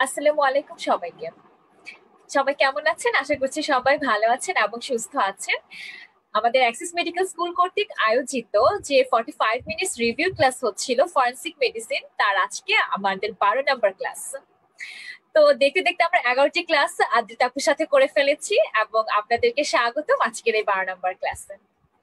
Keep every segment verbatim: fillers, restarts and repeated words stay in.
আসসালামু আলাইকুম সবাইকে। সবাই কেমন আছেন? আশা করছি সবাই ভালো আছেন এবং সুস্থ আছেন। আমাদের অ্যাক্সিস মেডিকেল স্কুল কর্তৃক আয়োজিত যে forty five minutes review class হচ্ছিল ফরেনসিক মেডিসিন, তার আজকে আমাদের বারো নাম্বার ক্লাস। তো দেখতে দেখতে আমরা এগারোটি ক্লাস আদ্রিতা আপুর সাথে করে ফেলেছি এবং আপনাদেরকে স্বাগতম আজকের এই বারো নাম্বার ক্লাসে।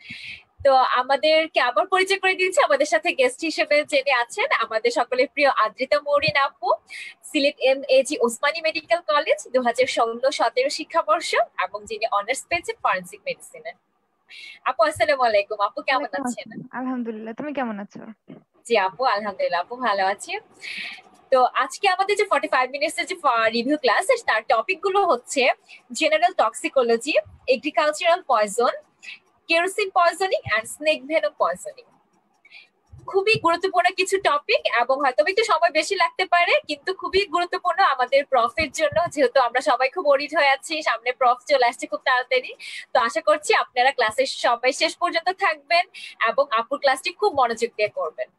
তো আমাদেরকে আবার পরিচয় করে দিয়েছি, আমাদের সাথে গেস্ট হিসেবে যিনি আছেন আমাদের সকলের প্রিয় আদ্রিতা মৌরিন আপু, Sylhet M A G Osmani medical college দু হাজার ষোলো সতেরো শিক্ষাবর্ষ, এবং যিনি অনার্স পেয়েছেন ফরেনসিক মেডিসিনে। আপু আসসালামু আলাইকুম। আপু কেমন আছেন? আলহামদুলিল্লাহ, তুমি কেমন আছো? জি আপু আলহামদুলিল্লাহ, আপু ভালো আছি। তো আজকে আমাদের যে ফর্টি ফাইভ মিনিটস এর যে রিভিউ ক্লাস, তার টপিক গুলো হচ্ছে general toxicology, agricultural poison, kerosene poisoning and snake venom poisoning. খুবই গুরুত্বপূর্ণ কিছু টপিক এবং হয়তো একটু সময় বেশি লাগতে পারে, কিন্তু খুবই গুরুত্বপূর্ণ আমাদের প্রফের জন্য, যেহেতু আমরা সবাই খুব ওরিড হয়ে আছি, সামনে প্রফ চলে আসছে খুব তাড়াতাড়ি। তো আশা করছি আপনারা ক্লাসের সবাই শেষ পর্যন্ত থাকবেন এবং আপুর ক্লাসটি খুব মনোযোগ দিয়ে করবেন।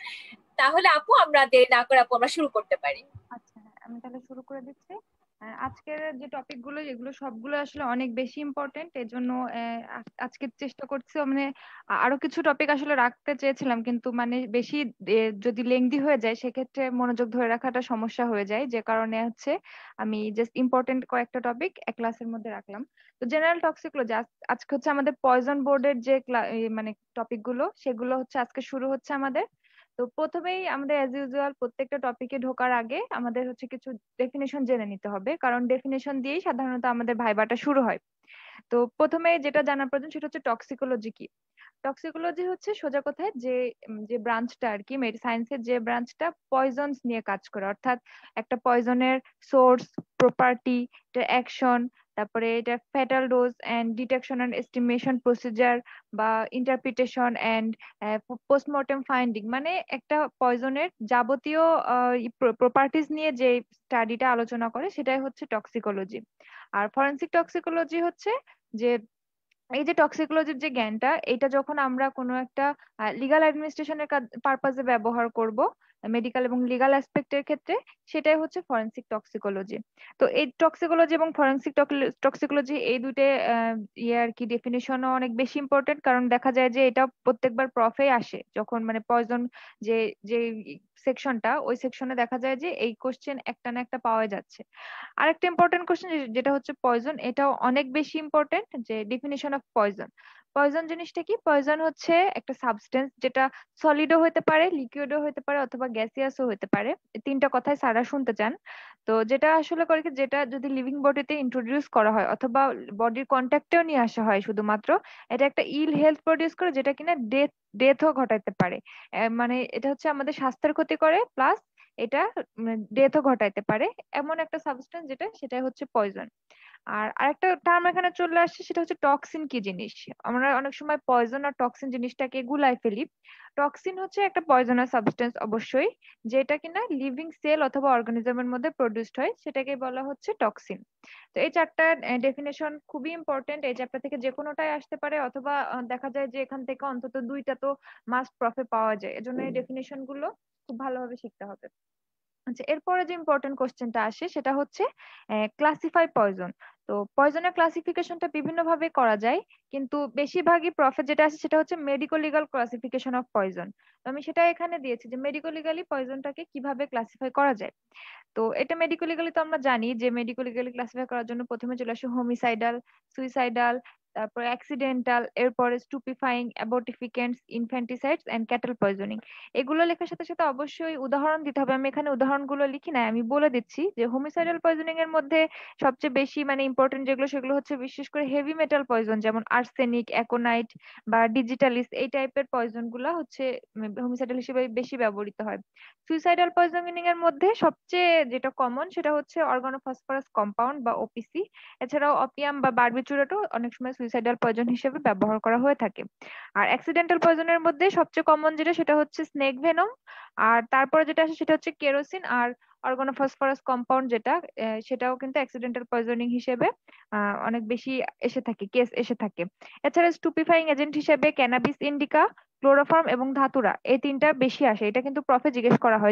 তাহলে আপু আমরা দেরি না করে আপু আমরা শুরু করতে পারি। আচ্ছা, আমি তাহলে শুরু করে দিচ্ছি। আজকের যে টপিক গুলো এগুলো সবগুলো আসলে অনেক বেশি ইম্পর্টেন্ট, এর জন্য আজকে চেষ্টা করছি মানে আরো কিছু টপিক আসলে রাখতে চেয়েছিলাম, কিন্তু মানে বেশি যদি লেংদি হয়ে যায় সেক্ষেত্রে মনোযোগ ধরে রাখাটা সমস্যা হয়ে যায়, যে কারণে হচ্ছে আমি জাস্ট ইম্পর্টেন্ট কয়েকটা টপিক এক ক্লাসের মধ্যে রাখলাম। তো জেনারেল টক্সিকোলজি আজকে হচ্ছে আমাদের পয়জন বোর্ডের যে মানে টপিক গুলো সেগুলো হচ্ছে আজকে শুরু হচ্ছে আমাদের। তো প্রথমেই আমাদের অ্যাজ ইউজুয়াল প্রত্যেকটা টপিকে ঢোকার আগে আমাদের হচ্ছে কিছু ডেফিনেশন জেনে নিতে হবে, কারণ ডেফিনেশন দিয়েই সাধারণত আমাদের ভাইবাটা শুরু হয়। তো প্রথমে যেটা জানা প্রয়োজন সেটা হচ্ছে টক্সিকোলজি কি। টক্সিকোলজি হচ্ছে সোজা কথায় যে যে ব্রাঞ্চটা আর কি সায়েন্সের, যে ব্রাঞ্চটা পয়জনস নিয়ে কাজ করে, অর্থাৎ একটা পয়জনের সোর্স, প্রপার্টি, অ্যাকশন, তারপরে এটা fatal dose and detection and estimation procedure বা ইন্টারপ্রিটেশন এন্ড পোস্টমর্টেম ফাইন্ডিং, মানে একটা পয়জনের যাবতীয় প্রপার্টিজ নিয়ে যে স্টাডিটা আলোচনা করে সেটাই হচ্ছে টক্সিকোলজি। আর ফরেনসিক টক্সিকোলজি হচ্ছে যে এই যে টক্সিকোলজির যে জ্ঞানটা, এটা যখন আমরা কোনো একটা লিগাল অ্যাডমিনিস্ট্রেশনের পারপাজে ব্যবহার করব মেডিকেল এবং লিগাল অ্যাসপেক্টের ক্ষেত্রে, সেটাই হচ্ছে ফরেনসিক টক্সিকোলজি। তো এই টক্সিকোলজি এবং ফরেনসিক টক্সিকোলজি এই দুটো ইয়ে আর কি ডেফিনেশনও অনেক বেশি ইম্পর্টেন্ট, কারণ দেখা যায় যে এটা প্রত্যেকবার প্রফে আসে, যখন মানে পয়জন যে যে সেকশনটা ওই সেকশনে দেখা যায় যে এই কোশ্চেন একটা না একটা পাওয়া যাচ্ছে। আরেকটা ইম্পর্টেন্ট কোশ্চেন যেটা হচ্ছে পয়জন, এটাও অনেক বেশি ইম্পর্টেন্ট, যে ডেফিনিশন অফ পয়জন। পয়জন জিনিসটা কি? পয়জন হচ্ছে একটা সাবস্টেন্স যেটা সলিডও হতে পারে, লিকুইডও হতে পারে, অথবা গ্যাসিয়াসও হতে পারে। এই তিনটা কথাই স্যারা শুনতে চান। তো যেটা আসলে করে কি, যেটা যদি লিভিং বডিতে ইন্ট্রোডিউস করা হয় অথবা বডির কন্ট্যাক্টেও নিয়ে আসা হয় শুধুমাত্র, এটা একটা ইল হেলথ প্রডিউস করে, যেটা কিনা ডেথ ডেথও ঘটাইতে পারে। মানে এটা হচ্ছে আমাদের স্বাস্থ্যের ক্ষতি করে, প্লাস এটা ডেথও ঘটাইতে পারে, এমন একটা সাবস্টেন্স যেটা সেটা হচ্ছে পয়জন। আর আরেকটা টার্ম এখানে চলে আসছে, সেটা হচ্ছে টক্সিন কি জিনিস। আমরা অনেক সময় পয়জন আর টক্সিন জিনিসটাকে গুলাই ফেলি। টক্সিন হচ্ছে একটা পয়জনাস সাবস্টেন্স অবশ্যই, যেটা কিনা লিভিং সেল অথবা অর্গানিজমের মধ্যে প্রডিউসড হয়, সেটাকে বলা হচ্ছে টক্সিন। তো এই চারটা ডেফিনেশন খুবই ইম্পর্টেন্ট, এই চ্যাপ্টার থেকে যে কোনোটাই আসতে পারে, অথবা দেখা যায় যে এখান থেকে অন্তত দুইটা তো মাস্ট প্রফে পাওয়া যায়, এজন্য এই ডেফিনেশন গুলো খুব ভালোভাবে শিখতে হবে। আচ্ছা, এরপরে যে ইম্পর্টেন্ট কোশ্চেনটা আসে সেটা হচ্ছে ক্লাসিফাই পয়জন। তো পয়জনের ক্লাসিফিকেশনটা বিভিন্ন ভাবে করা যায়, কিন্তু বেশিরভাগই প্রফেট যেটা আছে সেটা হচ্ছে medico legal classification of poison. তো আমি সেটা এখানে দিয়েছি যে মেডিকো লিগালি পয়জনটাকে কিভাবে ক্লাসিফাই করা যায়। তো এটা মেডিকো লিগালি তো আমরা জানি যে মেডিকো লিগালি ক্লাসিফাই করার জন্য প্রথমে চলে আসে হোমিসাইডাল, সুইসাইডাল, তারপর অ্যাক্সিডেন্টাল, এরপরে stupefying, abortifacients, infanticides and cattle poisoning. এগুলো লেখার সাথে সাথে অবশ্যই উদাহরণ দিতে হবে। আমি এখানে উদাহরণগুলো লিখি না, আমি বলে দিচ্ছি যে হোমিসাইডাল পয়জনিং এর মধ্যে সবচেয়ে বেশি মানে ইম্পর্টেন্ট যেগুলো সেগুলো হচ্ছে বিশেষ করে হেভি মেটাল পয়জন, যেমন আর্সেনিক, অ্যাকোনাইট বা ডিজিটালিস, এই টাইপের পয়জন গুলা হচ্ছে হোমিসাইডাল হিসেবে বেশি ব্যবহৃত হয়। সুইসাইডাল পয়জনিং এর মধ্যে সবচেয়ে যেটা কমন সেটা হচ্ছে অর্গানোফসফরাস কম্পাউন্ড বা ওপিসি। এছাড়াও অপিয়াম বা বারবিচুরেটও অনেক সময় সুইসাইডাল পয়জন হিসেবে ব্যবহার করা হয়ে থাকে। আর অ্যাক্সিডেন্টাল পয়জনের মধ্যে সবচেয়ে কমন যেটা সেটা হচ্ছে স্নেক ভেনম। আর তারপরে যেটা আসে সেটা হচ্ছে কেরোসিন আর অর্গানোফসফরাস কম্পাউন্ড, যেটা সেটাও কিন্তু অ্যাক্সিডেন্টাল পয়জনিং হিসেবে আহ অনেক বেশি এসে থাকে, কেস এসে থাকে। এছাড়া স্টুপিফাইং এজেন্ট হিসেবে ক্যানাবিস ইন্ডিকা, ক্লোরোফর্ম এবং ধাতুরা, এই তিনটা বেশি আসে। এটা কিন্তু প্রফে জিজ্ঞেস করা হয় যে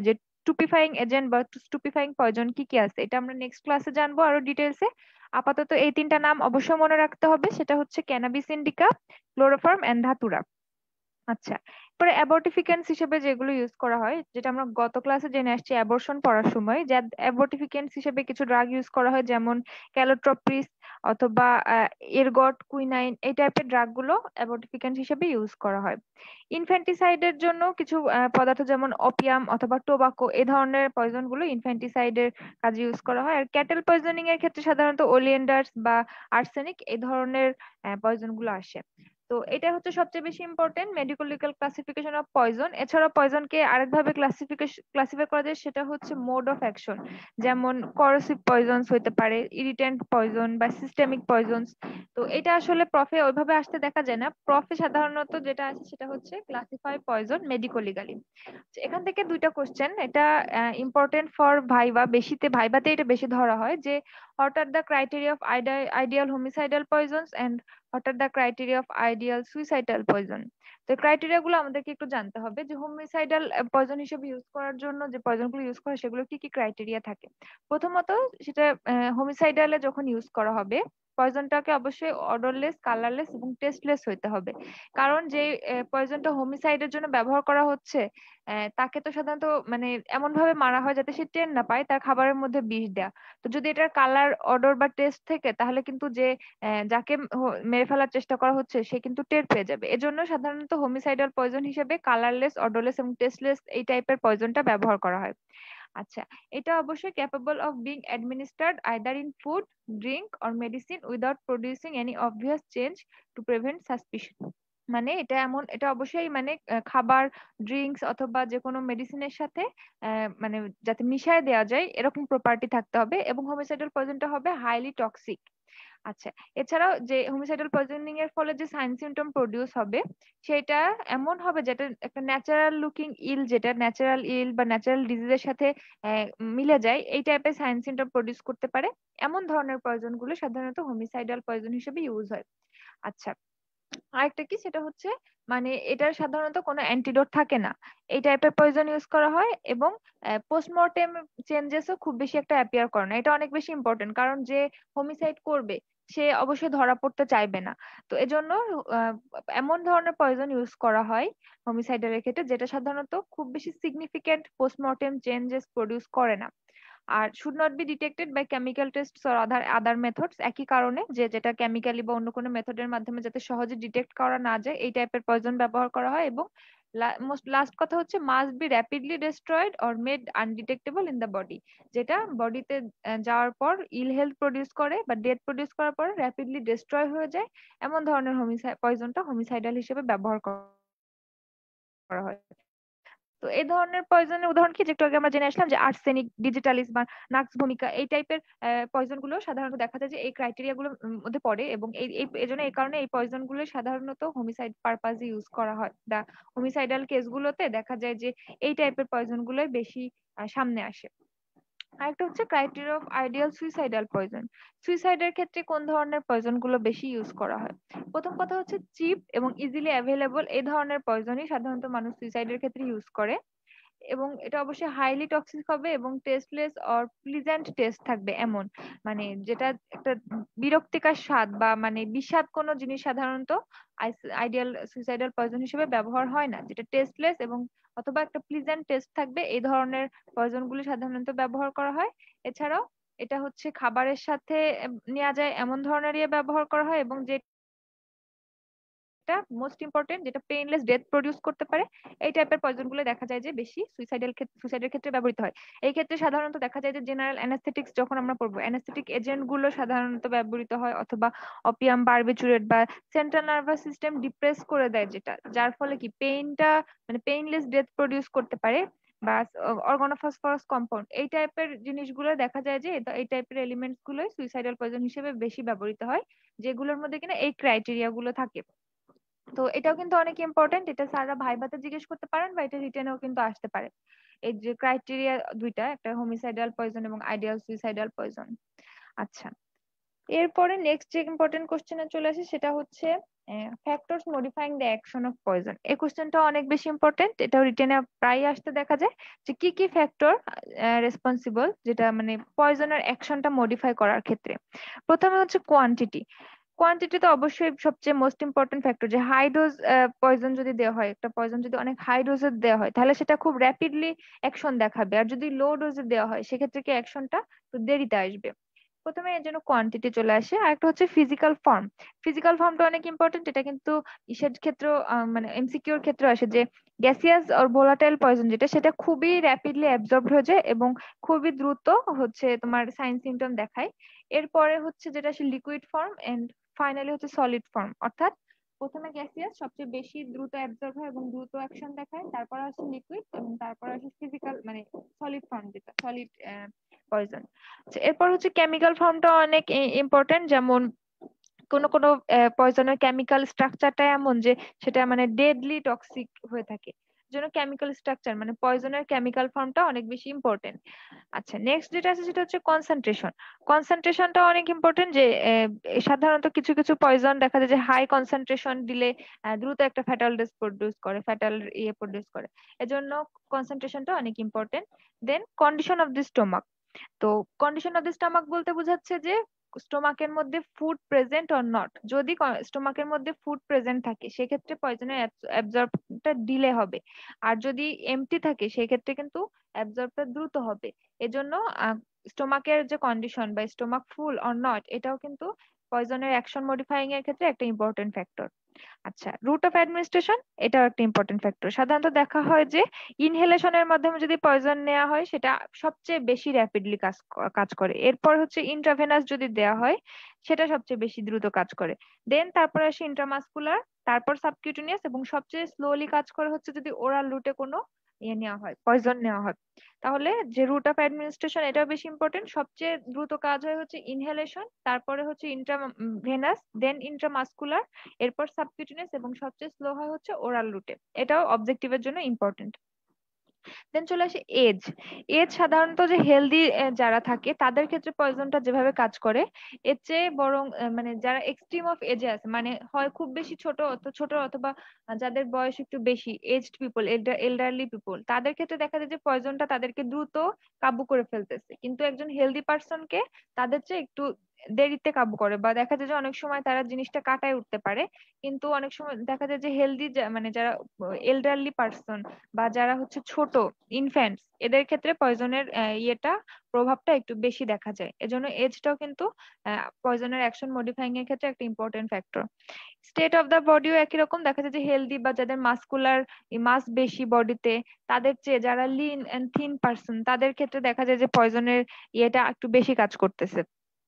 স্টুপিফাইং এজেন্ট বা স্টুপিফাইং পয়জন কি কি আছে এটা আমরা নেক্সট ক্লাসে জানবো আরো ডিটেলসে। আপাতত এই তিনটা নাম অবশ্যই মনে রাখতে হবে, সেটা হচ্ছে cannabis indica, chloroform and datura. আচ্ছা, পরে অ্যাবর্টিফিকেন্টস হিসেবে যেগুলো ইউজ করা হয়, যেটা আমরা গত ক্লাসে জেনে আসছি অ্যাবর্শন পড়ার সময়, যে অ্যাবর্টিফিকেন্টস হিসেবে কিছু ড্রাগ ইউজ করা হয়, যেমন ক্যালোট্রপিস অথবা এরগট, কুইনাইন, এই টাইপের ড্রাগ গুলো অ্যাবর্টিফিকেন্ট হিসেবে ইউজ করা হয়। ইনফ্যান্টিসাইডের জন্য কিছু আহ, পদার্থ যেমন অপিয়াম অথবা টোবাকো, এই ধরনের পয়জন গুলো ইনফ্যান্টিসাইডের কাজে ইউজ করা হয়। আর ক্যাটেল পয়জনিং এর ক্ষেত্রে সাধারণত ওলিয়েন্ডার্স বা আর্সেনিক এই ধরনের পয়জন গুলো আসে। তো এটা হচ্ছে সবচেয়ে বেশি important medical legal classification of poison. এছাড়া পয়জনকে আরেকভাবে ক্লাসিফিকেশন ক্লাসিফাই করা যায়, সেটা হচ্ছে মোড অফ অ্যাকশন, যেমন করোসিভ পয়জনস হইতে পারে, ইরিটেন্ট পয়জন বা সিস্টেমিক পয়জনস। তো এটা আসলে প্রফে ওইভাবে আসতে দেখা যায় না, প্রফে সাধারণত যেটা আছে সেটা হচ্ছে ক্লাসিফাই পয়জন মেডিকো লিগালি। এখান থেকে দুইটা কোশ্চেন, এটা ইম্পর্টেন্ট ফর ভাইবা, বেশিতে ভাইবাতে এটা বেশি ধরা হয়, যে what are the criteria of ideal homicidal poisons and what are the criteria of ideal suicidal poison. তো ক্রাইটেরিয়া গুলো আমাদেরকে একটু জানতে হবে, যে হোমিসাইডাল পয়জন হিসেবে ইউজ করার জন্য যে পয়জন গুলো ইউজ করা সেগুলো কি কি ক্রাইটেরিয়া থাকে। প্রথমত, সেটা হোমিসাইডালে যখন ইউজ করা হবে পয়জনটাকে অবশ্যই অডরলেস, কালারলেস এবং টেস্টলেস হইতে হবে। কারণ যে পয়জনটা হোমিসাইডের জন্য ব্যবহার করা হচ্ছে আহ, তাকে তো সাধারণত মানে এমন ভাবে মারা হয় যাতে সে টের না পায়, তার খাবারের মধ্যে বিষ দেয়া। তো যদি এটার কালার, অডর বা টেস্ট থেকে, তাহলে কিন্তু যে আহ, যাকে হ- মেরে ফেলার চেষ্টা করা হচ্ছে সে কিন্তু টের পেয়ে যাবে। এজন্য সাধারণত হোমিসাইডাল পয়জন হিসেবে কালারলেস, অডরলেস এবং টেস্টলেস এই টাইপের পয়জনটা ব্যবহার করা হয়। আচ্ছা, এটা অবশ্যই capable of being administered either in food, drink or medicine without producing any obvious change to prevent suspicion. মানে এটা এমন, এটা অবশ্যই মানে আহ, খাবার, ড্রিঙ্কস অথবা যে কোনো মেডিসিনের সাথে আহ, মানে যাতে মিশায় দেওয়া যায় এরকম প্রপার্টি থাকতে হবে, এবং হোমিসাইডাল পয়জনটা হবে হাইলি টক্সিক। আচ্ছা, এছাড়াও যে হোমিসাইডাল পয়জনিং এর ফলে যে সাইন সিমটম প্রডিউস হবে সেটা এমন হবে যেটা একটা ন্যাচারাল লুকিং ইল, যেটা ন্যাচারাল ইল বা ন্যাচারাল ডিজিজের সাথে আহ, মিলে যায়, এই টাইপের সাইন সিমটম প্রডিউস করতে পারে। এমন ধরনের পয়জন গুলো সাধারণত হোমিসাইডাল পয়জন হিসেবে ইউজ হয়। আচ্ছা, আরেকটা কি, সেটা হচ্ছে মানে এটার সাধারণত কোনো অ্যান্টিডোট থাকে না, এই টাইপের পয়জন ইউজ করা হয়, এবং পোস্টমর্টেম চেঞ্জেসও খুব বেশি একটা অ্যাপিয়ার করে না। এটা অনেক বেশি ইম্পর্টেন্ট, কারণ যে হোমিসাইড করবে সে অবশ্যই ধরা পড়তে চাইবে না। তো এজন্য আহ, এমন ধরনের পয়জন ইউজ করা হয় হোমিসাইডের ক্ষেত্রে যেটা সাধারণত খুব বেশি সিগনিফিকেন্ট পোস্টমর্টেম চেঞ্জেস প্রডিউস করে না। আর should not be detected by chemical test or other other methods, একই কারণে যে যেটা কেমিক্যালি বা অন্য কোনো মেথডের মাধ্যমে যাতে সহজে ডিটেক্ট করা না যায় এই টাইপের পয়জন ব্যবহার করা হয়। এবং মোস্ট লাস্ট কথা হচ্ছে must be rapidly destroyed or made undetectable in the body, যেটা বডিতে যাওয়ার পর ইল হেলথ প্রডিউস করে বা ডেথ প্রডিউস করার পর র্যাপিডলি ডিস্ট্রয় হয়ে যায়, এমন ধরনের হোমিসাইড পয়জনটা হোমিসাইডাল হিসেবে ব্যবহার করা হয়। তো এই ধরনের পয়জনের উদাহরণ কি, যে একটু আগে আমরা জেনে আসলাম, যে আর্সেনিক, ডিজিটালিস বা নাক্স ভূমিকা, এই টাইপের পয়জন গুলো সাধারণত দেখা যায় যে এই ক্রাইটেরিয়া গুলোর মধ্যে পড়ে, এবং এই এই এজন্য এই কারণে এই পয়জন গুলো সাধারণত হোমিসাইড পারপাজে ইউজ করা হয়। দা হোমিসাইডাল কেস গুলোতে দেখা যায় যে এই টাইপের পয়জন গুলোই বেশি আহ, সামনে আসে। আরেকটা হচ্ছে criteria of ideal suicidal poison. সুইসাইডের ক্ষেত্রে কোন ধরনের পয়জন গুলো বেশি ইউজ করা হয়। প্রথম কথা হচ্ছে চিপ এবং ইজিলি অ্যাভেলেবল এই ধরনের পয়জনই সাধারণত মানুষ সুইসাইডের ক্ষেত্রে ইউজ করে, এবং এটা অবশ্যই হাইলি টক্সিক হবে এবং টেস্টলেস অর প্লিজেন্ট টেস্ট থাকবে, এমন মানে যেটা একটা বিরক্তিকর স্বাদ বা মানে বিস্বাদ কোনো জিনিস সাধারণত আইডিয়াল সুইসাইডাল পয়জন হিসেবে ব্যবহার হয় না, যেটা টেস্টলেস এবং অথবা একটা প্লিজেন্ট টেস্ট থাকবে, এই ধরনের পয়জন গুলো সাধারণত ব্যবহার করা হয়। এছাড়াও এটা হচ্ছে খাবারের সাথে আহ, নেওয়া যায় এমন ধরনের ইয়ে ব্যবহার করা হয়, এবং যে এটা মোস্ট ইম্পর্টেন্ট, যেটা পেইনলেস ডেথ প্রডিউস করতে পারে, এই টাইপের পয়জন গুলো দেখা যায় যে বেশি সুইসাইডাল সুইসাইডের ক্ষেত্রে ব্যবহৃত হয়। এই ক্ষেত্রে সাধারণত দেখা যায় যে জেনারেল অ্যানাস্থেটিক্স যখন আমরা পড়বো, অ্যানাস্থেটিক এজেন্ট গুলো সাধারণত ব্যবহৃত হয়, অথবা অপিয়াম, বারবিচুরেট বা সেন্ট্রাল নার্ভাস সিস্টেম ডিপ্রেস করে দেয়, যেটা যার ফলে কি পেইনটা মানে পেইনলেস ডেথ প্রডিউস করতে পারে, বা অর্গানোফসফরাস কম্পাউন্ড, এই টাইপের জিনিসগুলো দেখা যায় যে এটা- এই টাইপের এলিমেন্টস গুলোই সুইসাইডাল পয়জন হিসেবে বেশি ব্যবহৃত হয়, যেগুলোর মধ্যে কিনা এই ক্রাইটেরিয়া গুলো থাকে। তো এটাও কিন্তু অনেক ইম্পর্টেন্ট, এটা স্যাররা ভাইভাতে জিজ্ঞেস করতে পারেন বা এটা রিটেনেও কিন্তু আসতে পারে। এই যে ক্রাইটেরিয়া দুইটা, একটা হোমিসাইডাল পয়জন এবং আইডিয়াল সুইসাইডাল পয়জন। আচ্ছা, এরপরে নেক্সট যে ইম্পর্টেন্ট কোশ্চেনে চলে আসে সেটা হচ্ছে factors modifying the action of poison, এই কোশ্চেনটা অনেক বেশি ইম্পর্টেন্ট। এটা রিটেনে প্রায় আসতে দেখা যায় যে কি কি ফ্যাক্টর রেসপন্সিবল যেটা মানে পয়জনের অ্যাকশনটা মডিফাই করার ক্ষেত্রে। প্রথমে হচ্ছে কোয়ান্টিটি। কোয়ান্টিটি তো অবশ্যই সবচেয়ে মোস্ট ইম্পর্টেন্ট ফ্যাক্টর, যে হাই ডোজ পয়জন যদি দেওয়া হয়, একটা পয়জন যদি অনেক হাই ডোজের দেওয়া হয় তাহলে সেটা খুব র্যাপিডলি অ্যাকশন দেখাবে, আর যদি লো ডোজে দেওয়া হয় সেক্ষেত্রে কি অ্যাকশনটা একটু দেরিতে আসবে। প্রথমে এর জন্য কোয়ান্টিটি চলে আসে। আর একটা হচ্ছে ফিজিক্যাল ফর্ম। ফিজিক্যাল ফর্মটা অনেক ইম্পর্টেন্ট, এটা কিন্তু ইসের ক্ষেত্রে মানে এমসিকিউর ক্ষেত্রে আসে যে গ্যাসিয়াস আর ভোলাটাইল পয়জন যেটা সেটা খুবই র্যাপিডলি অ্যাবজর্ব হয়ে যায় এবং খুবই দ্রুত হচ্ছে তোমার সাইন সিমটম দেখায়। এরপরে হচ্ছে যেটা আসে লিকুইড ফর্ম, এন্ড ফাইনালি হচ্ছে সলিড ফর্ম। অর্থাৎ প্রথমে গ্যাসিয়াস সবচেয়ে বেশি দ্রুত অ্যাবজর্ব হয় এবং দ্রুত অ্যাকশন দেখায়, তারপর আসে লিকুইড এবং তারপর আসে ফিজিক্যাল মানে সলিড ফর্ম যেটা সলিড পয়জন। এরপর হচ্ছে কেমিক্যাল ফর্মটা অনেক ইম্পর্টেন্ট, যেমন কোন কোন পয়জনের কেমিক্যাল স্ট্রাকচারটা এমন যে সেটা মানে ডেডলি টক্সিক হয়ে থাকে, জন্য কেমিক্যাল স্ট্রাকচার মানে পয়জনের কেমিক্যাল ফর্মটা অনেক বেশি ইম্পর্টেন্ট। আচ্ছা, নেক্সট যেটা আছে সেটা হচ্ছে কনসেন্ট্রেশন। কনসেন্ট্রেশনটা অনেক ইম্পর্টেন্ট, যে আহ, সাধারণত কিছু কিছু পয়জন দেখা যায় যে হাই কনসেন্ট্রেশন দিলে আহ, দ্রুত একটা ফ্যাটাল ডোজ প্রডিউস করে, ফ্যাটাল ইয়ে প্রডিউস করে, এজন্য কনসেন্ট্রেশনটা অনেক important. Then condition of the stomach. তো কন্ডিশন অফ দি স্টোমাক বলতে বোঝাচ্ছে যে স্টোমাকের মধ্যে ফুড প্রেজেন্ট অর নট। যদি স্টোমাকের মধ্যে ফুড প্রেজেন্ট থাকে সেক্ষেত্রে পয়জনের অ্যাবজর্বটা ডিলে হবে, আর যদি এমটি থাকে সেক্ষেত্রে কিন্তু অ্যাবজর্বটা দ্রুত হবে। এজন্য স্টোমাকের যে কন্ডিশন বা স্টোমাক ফুল অর নট এটাও কিন্তু পয়জনের অ্যাকশন মডিফাইং এর ক্ষেত্রে একটা ইম্পর্টেন্ট ফ্যাক্টর। আচ্ছা, রুট অফ অ্যাডমিনিস্ট্রেশন এটাও একটা ইম্পর্টেন্ট ফ্যাক্টর। সাধারণত দেখা হয় যে ইনহেলেশনের মাধ্যমে যদি পয়জন নেওয়া হয় সেটা সবচেয়ে বেশি র্যাপিডলি কাজ ক- কাজ করে। এরপর হচ্ছে ইন্ট্রাভেনাস যদি দেওয়া হয় সেটা সবচেয়ে বেশি দ্রুত কাজ করে। দেন তারপর আসে ইন্ট্রামাসকুলার, তারপর সাবকিউটেনিয়াস, এবং সবচেয়ে স্লোলি কাজ করে হচ্ছে যদি ওরাল রুটে কোনো ইয়ে নেওয়া হয়, পয়জন নেওয়া হয়। তাহলে যে রুট অফ অ্যাডমিনিস্ট্রেশন এটাও বেশি ইম্পর্টেন্ট। সবচেয়ে দ্রুত কাজ হয় হচ্ছে ইনহেলেশন, তারপরে হচ্ছে ইন্ট্রাভেনাস, দেন ইন্ট্রামাসকুলার, এরপর সাবকিউটেনিয়াস, এবং সবচেয়ে স্লো হয় হচ্ছে ওরাল রুটে। এটাও অবজেক্টিভের জন্য ইম্পর্টেন্ট। দেন চলে আসে এজ। এজ সাধারণত যে হেলদি যারা থাকে তাদের ক্ষেত্রে পয়জনটা যেভাবে কাজ করে এর চেয়ে বরং আহ, মানে যারা এক্সট্রিম অফ এজে আছে, মানে হয় খুব বেশি ছোট অত ছোট, অথবা যাদের বয়স একটু বেশি, এজড পিপল, এল্ডারলি পিপল, তাদের ক্ষেত্রে দেখা যায় যে পয়জনটা তাদেরকে দ্রুত কাবু করে ফেলতেছে, কিন্তু একজন হেলদি পার্সনকে তাদের চেয়ে একটু দেরিতে কাবু করে, বা দেখা যায় যে অনেক সময় তারা জিনিসটা কাটায় উঠতে পারে। কিন্তু অনেক সময় দেখা যায় যে হেলদি মানে যারা এল্ডারলি পার্সন বা যারা হচ্ছে ছোট ইনফ্যান্টস, এদের ক্ষেত্রে পয়জনের ইয়েটা প্রভাবটা একটু বেশি দেখা যায়। এজন্য এজটাও কিন্তু পয়জনের অ্যাকশন মডিফাইং এর ক্ষেত্রে একটা important factor. State of the বডিও একই রকম, দেখা যায় যে হেলদি বা যাদের মাসকুলার মাস বেশি বডিতে, তাদের চেয়ে যারা লিন এন্ড থিন পার্সন তাদের ক্ষেত্রে দেখা যায় যে পয়জনের ইয়েটা একটু বেশি কাজ করতেছে।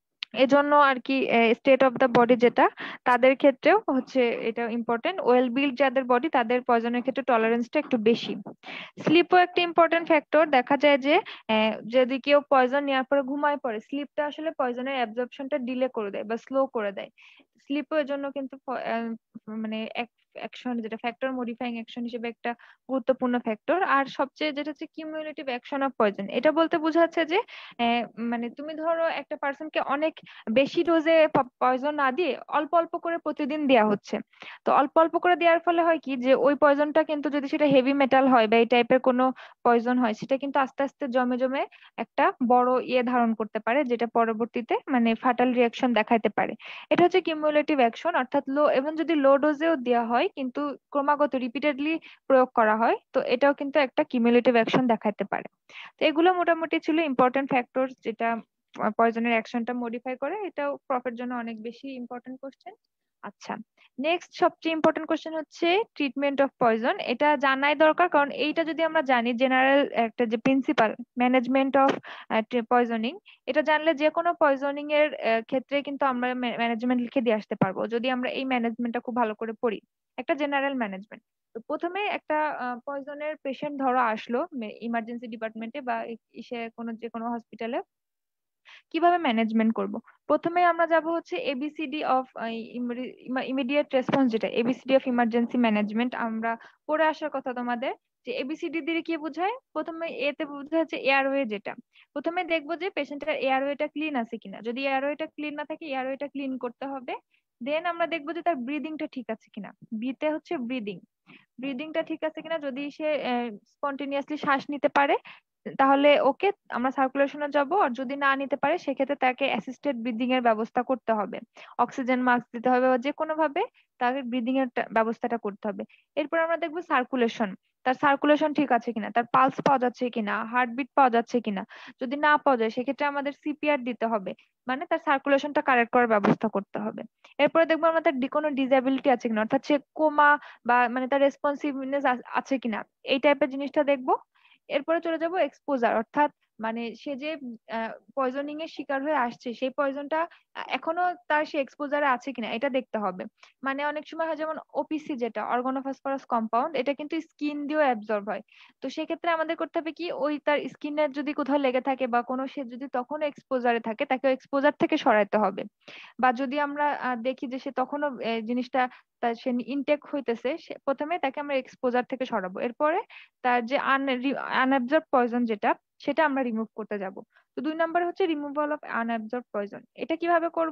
এজন্য আর কি স্টেট অফ দা বডি যেটা, তাদের ক্ষেত্রেও হচ্ছে এটা ইম্পর্টেন্ট। ওয়েল বিল্ড যাদের বডি তাদের পয়জনের ক্ষেত্রে টলারেন্সটা একটু বেশি। স্লিপও একটা ইম্পর্টেন্ট ফ্যাক্টর। দেখা যায় যে আহ, যদি কেউ পয়জন নেওয়ার পরে ঘুমায় পড়ে, স্লিপটা আসলে পয়জনের অ্যাবজর্পশনটা ডিলে করে দেয় বা স্লো করে দেয়। স্লিপও এর জন্য কিন্তু প- আহ, মানে অ্যাকশন যেটা ফ্যাক্টর মডিফাইং অ্যাকশন হিসেবে একটা গুরুত্বপূর্ণ ফ্যাক্টর। আর সবচেয়ে যেটা হচ্ছে কিউমুলেটিভ অ্যাকশন অফ পয়জন, এটা বলতে বোঝাচ্ছে যে আহ, মানে তুমি ধরো একটা পার্সনকে অনেক বেশি ডোজে পয়জন না দিয়ে অল্প অল্প করে প্রতিদিন দেওয়া হচ্ছে। তো অল্প অল্প করে দেওয়ার ফলে হয় কি, যে ওই পয়জনটা কিন্তু যদি সেটা হেভি মেটাল হয় বা এই টাইপের কোনো পয়জন হয় সেটা কিন্তু আস্তে আস্তে জমে জমে একটা বড় ইয়ে ধারণ করতে পারে, যেটা পরবর্তীতে মানে ফাটাল রিয়াকশন দেখাইতে পারে। এটা হচ্ছে কিউমুলেটিভ অ্যাকশন। অর্থাৎ লো, এবং যদি লো ডোজেও দেওয়া হয় কিন্তু ক্রমাগত রিপিটেডলি প্রয়োগ করা হয়, তো এটাও কিন্তু একটা কিউমুলেটিভ অ্যাকশন দেখাতে পারে। তো এগুলো মোটামুটি ছিল ইম্পর্টেন্ট ফ্যাক্টর যেটা পয়জনের অ্যাকশনটা মডিফাই করে। এটাও প্রফের জন্য অনেক বেশি ইম্পর্টেন্ট কোশ্চেন। আচ্ছা, নেক্সট সবচেয়ে ইম্পর্টেন্ট কোশ্চেন হচ্ছে ট্রিটমেন্ট অফ পয়জন। এটা জানাই দরকার, কারণ এইটা যদি আমরা জানি জেনারেল একটা যে প্রিন্সিপাল ম্যানেজমেন্ট অফ পয়জনিং, এটা জানলে যে কোনো পয়জনিং এর আহ, ক্ষেত্রে কিন্তু আমরা ম্যানেজমেন্ট লিখে দিয়ে আসতে পারবো যদি আমরা এই ম্যানেজমেন্টটা খুব ভালো করে পড়ি। একটা জেনারেল ম্যানেজমেন্ট। তো প্রথমে একটা পয়জনের পেশেন্ট ধরো আসলো ইমার্জেন্সি ডিপার্টমেন্টে বা ইসে কোনো যে কোনো হসপিটালে, কিভাবে ম্যানেজমেন্ট করব? প্রথমে আমরা যাব হচ্ছে এবিসিডি অফ ইমিডিয়েট রেসপন্স, যেটা এবিসিডি অফ ইমার্জেন্সি ম্যানেজমেন্ট আমরা পড়ে আসার কথা তোমাদের। যে এবিসিডি দিয়ে কি বোঝায়? প্রথমে এ তে বোঝায় হচ্ছে এয়ারওয়ে, যেটা প্রথমে দেখবো যে পেশেন্টের এয়ারওয়েটা ক্লিন আছে কিনা। যদি এয়ারওয়েটা ক্লিন না থাকে এয়ারওয়েটা ক্লিন করতে হবে। দেন আমরা দেখবো যে তার ব্রিদিংটা ঠিক আছে কিনা। বিতে হচ্ছে ব্রিদিং, ব্রিদিংটা ঠিক আছে কিনা। যদি সে স্পন্টেনিয়াসলি শ্বাস নিতে পারে তাহলে ওকে, আমরা সার্কুলেশনে যাব। আর যদি না নিতে পারে সেক্ষেত্রে তাকে অ্যাসিস্টেড ব্রিদিং এর ব্যবস্থা করতে হবে, অক্সিজেন মাস্ক দিতে হবে বা যে কোনো ভাবে তাকে ব্রিদিং এর টা- ব্যবস্থাটা করতে হবে। এরপর আমরা দেখবো সার্কুলেশন, তার সার্কুলেশন ঠিক আছে কিনা, তার পালস পাওয়া যাচ্ছে কিনা, হার্টবিট পাওয়া যাচ্ছে কিনা। যদি না পাওয়া যায় সেক্ষেত্রে আমাদের সিপিআর দিতে হবে, মানে তার সার্কুলেশনটা কারেক্ট করার ব্যবস্থা করতে হবে। এরপরে দেখবো আমরা তার ডি- কোনো ডিসএবিলিটি আছে কিনা, অর্থাৎ সে কোমা বা মানে তার রেসপন্সিভনেস আছে কিনা, এই টাইপের জিনিসটা দেখবো। এরপরে চলে যাব এক্সপোজার, অর্থাৎ মানে সে যে পয়জনিং এর শিকার হয়ে আসছে সেই পয়জনটা এখনো তার সে এক্সপোজারে আছে কিনা এটা দেখতে হবে। মানে অনেক সময় হয় যেমন ওপিসি যেটা অর্গানোফসফরাস কম্পাউন্ড, এটা কিন্তু স্কিন দিয়েও অ্যাবজর্ব হয়। তো সেক্ষেত্রে আমাদের করতে হবে কি, ওই তার স্কিনের যদি কোথাও লেগে থাকে বা কোনো সে যদি তখনও এক্সপোজারে থাকে তাকে এক্সপোজার থেকে সরাইতে হবে। বা যদি আমরা আহ, দেখি যে সে তখনও আহ, জিনিসটা তার সে ইনটেক হইতেছে, সে প্রথমে তাকে আমরা এক্সপোজার থেকে সরাবো। এরপরে তার যে আনঅ্যাবজর্ব পয়জন যেটা, সেটা আমরা রিমুভ করতে যাব। তো দুই নম্বর হচ্ছে রিমুভাল অফ আনঅ্যাবজর্ব পয়জন। এটা কিভাবে করব?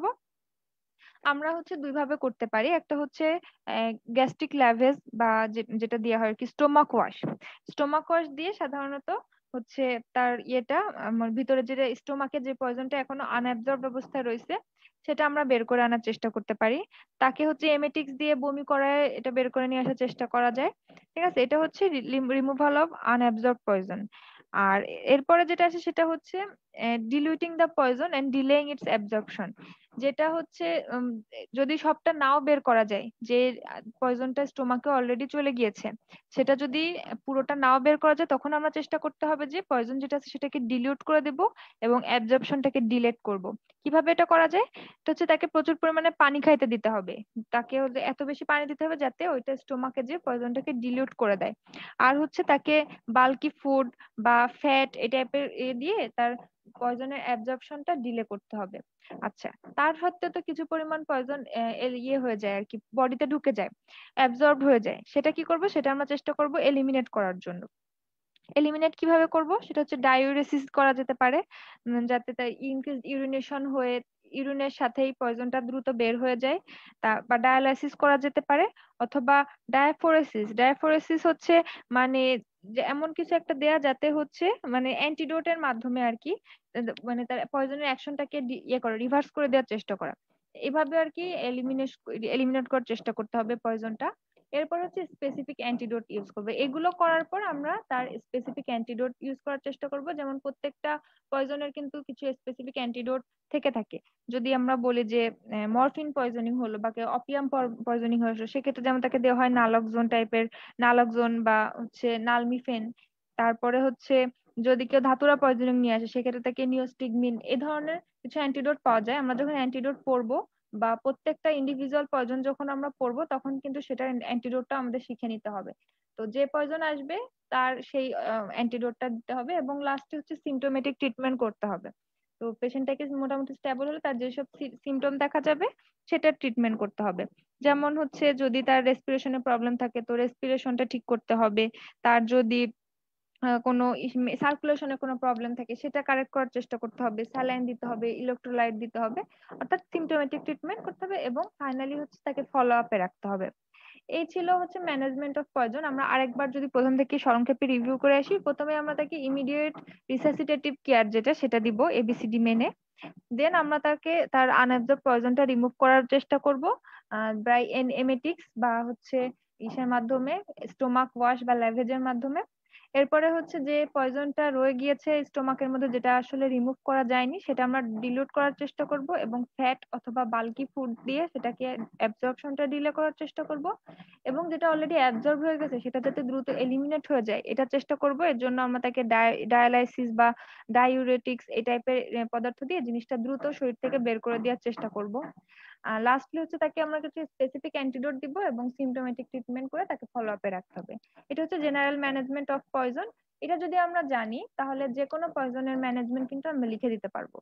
আমরা হচ্ছে দুই ভাবে করতে পারি। একটা হচ্ছে গ্যাস্ট্রিক ল্যাভেজ বা যে- যেটা দেওয়া হয় আর কি স্টোমাক ওয়াশ। স্টোমাক ওয়াশ দিয়ে সাধারণত হচ্ছে তার ইয়েটা আমার ভিতরে যে স্টোমাকে যে পয়জনটা এখনো আনঅ্যাবজর্ব অবস্থায় রয়েছে সেটা আমরা বের করে আনার চেষ্টা করতে পারি। তাকে হচ্ছে এমেটিক্স দিয়ে বমি করায় এটা বের করে নিয়ে আসার চেষ্টা করা যায়। ঠিক আছে, এটা হচ্ছে রিমুভাল অফ আনঅ্যাবজর্ব পয়জন। আর এরপরে যেটা আছে সেটা হচ্ছে diluting the poison and delaying its absorption. যেটা হচ্ছে উম, যদি সবটা নাও বের করা যায়, যে পয়জনটা স্টোমাকে অলরেডি চলে গিয়েছে, সেটা যদি পুরোটা নাও বের করা যায় তখন আমরা চেষ্টা করতে হবে যে পয়জন যেটা আছে সেটাকে ডিলিউট করে দেব এবং অ্যাবজর্পশনটাকে ডিলেট করব। কিভাবে এটা করা যায়? এটা হচ্ছে তাকে প্রচুর পরিমাণে পানি খাইতে দিতে হবে। তাকে হচ্ছে এত বেশি পানি দিতে হবে যাতে ওইটা স্টোমাকে যে পয়জনটাকে ডিলিউট করে দেয়। আর হচ্ছে তাকে বাল্কি ফুড বা ফ্যাট এই টাইপের এ দিয়ে তার পয়জনের অ্যাবজর্পশনটা ডিলে করতে হবে। আচ্ছা, তার সত্ত্বেও তো কিছু পরিমাণ পয়জন ইয়ে হয়ে যায় আর কি, বডিতে ঢুকে যায়, অ্যাবজর্ব হয়ে যায়। সেটা কি করব? সেটা আমরা চেষ্টা করব এলিমিনেট করার জন্য। এলিমিনেট কিভাবে করব? সেটা হচ্ছে ডাইউরেসিস করা যেতে পারে, উম, যাতে তার ইনক্রিজ ইউরিনেশন হয়ে ইউরিনের সাথেই পয়জনটা দ্রুত বের হয়ে যায়। তা বা ডায়ালাইসিস করা যেতে পারে, অথবা ডায়াফোরেসিস। ডায়াফোরেসিস হচ্ছে মানে যে এমন কিছু একটা দেয়া যাতে হচ্ছে মানে অ্যান্টিডোটের মাধ্যমে আর কি, আহ, মানে তার পয়জনের অ্যাকশনটাকে ইয়ে করে রিভার্স করে দেওয়ার চেষ্টা করা। এভাবে আর কি এলিমিনেট এলিমিনেট করার চেষ্টা করতে হবে পয়জনটা। এরপর হচ্ছে স্পেসিফিক অ্যান্টিডোট ইউজ করবে। এগুলো করার পর আমরা তার স্পেসিফিক অ্যান্টিডোট ইউজ করার চেষ্টা করব। যেমন প্রত্যেকটা পয়জনের কিন্তু কিছু স্পেসিফিক অ্যান্টিডোট থেকে থাকে। যদি আমরা বলি যে মরফিন পয়জনিং হলো বা অপিয়াম পয়জনিং হলো, সেক্ষেত্রে যেমন তাকে দেওয়া হয় নালকজোন টাইপের, নালকজোন বা হচ্ছে নালমিফেন। তারপরে হচ্ছে যদি কেউ ধাতুরা পয়জনিং নিয়ে আসে সেক্ষেত্রে তাকে নিওস্টিগমিন, এই ধরনের কিছু অ্যান্টিডোট পাওয়া যায়। আমরা যখন অ্যান্টিডোট পড়বো বা প্রত্যেকটা ইন্ডিভিজুয়াল পয়জন যখন আমরা পড়বো তখন কিন্তু সেটার অ্যান্টিডোটটা আমাদের শিখে নিতে হবে। তো যে পয়জন আসবে তার সেই অ্যান্টিডোটটা দিতে হবে এবং লাস্টে হচ্ছে সিমটোমেটিক ট্রিটমেন্ট করতে হবে। তো পেশেন্টটাকে মোটামুটি স্টেবল হলে তার যেসব সিমটম দেখা যাবে সেটার ট্রিটমেন্ট করতে হবে। যেমন হচ্ছে যদি তার রেসপিরেশনের প্রবলেম থাকে তো রেসপিরেশনটা ঠিক করতে হবে। তার যদি আহ, কোনো সার্কুলেশনে কোনো প্রবলেম থাকে সেটা কারেক্ট করার চেষ্টা করতে হবে, স্যালাইন দিতে হবে, ইলেকট্রোলাইট দিতে হবে। অর্থাৎ সিমটোমেটিক ট্রিটমেন্ট করতে হবে এবং ফাইনালি হচ্ছে তাকে ফলো আপে রাখতে হবে। এই ছিল হচ্ছে ম্যানেজমেন্ট অফ পয়জন। আমরা আরেকবার যদি প্রথম থেকে সংক্ষেপে রিভিউ করে আসি, প্রথমে আমরা তাকে ইমিডিয়েট রিসাসিটেটিভ কেয়ার যেটা সেটা দিব এবিসিডি মেনে। দেন আমরা তাকে তার আনঅ্যাবজর্ব পয়জনটা রিমুভ করার চেষ্টা করব বাই এন এমেটিক্স বা হচ্ছে ইসের মাধ্যমে, স্টোমাক ওয়াশ বা ল্যাভেজের মাধ্যমে। এরপরে হচ্ছে যে পয়জনটা রয়ে গিয়েছে স্টোমাকের মধ্যে যেটা আসলে রিমুভ করা যায়নি সেটা আমরা ডিলিউট করার চেষ্টা করব এবং ফ্যাট অথবা বাল্কি ফুড দিয়ে সেটাকে অ্যাবজর্পশনটা ডিলে করার চেষ্টা করব। এবং যেটা অলরেডি অ্যাবজর্ব হয়ে গেছে সেটা যাতে দ্রুত এলিমিনেট হয়ে যায় এটা চেষ্টা করব। এর জন্য আমরা তাকে ডায়ালাইসিস বা ডাইউরেটিক্স এই টাইপের পদার্থ দিয়ে জিনিসটা দ্রুত শরীর থেকে বের করে দেওয়ার চেষ্টা করব। আর লাস্টলি হচ্ছে তাকে আমরা কিছু স্পেসিফিক অ্যান্টিডোট দিব এবং সিমটোমেটিক ট্রিটমেন্ট করে তাকে ফলো আপে রাখতে হবে। এটা হচ্ছে জেনারেল ম্যানেজমেন্ট অফ পয়জন। এটা যদি আমরা জানি তাহলে যে কোনো পয়জনের ম্যানেজমেন্ট কিন্তু আমরা লিখে দিতে পারবো।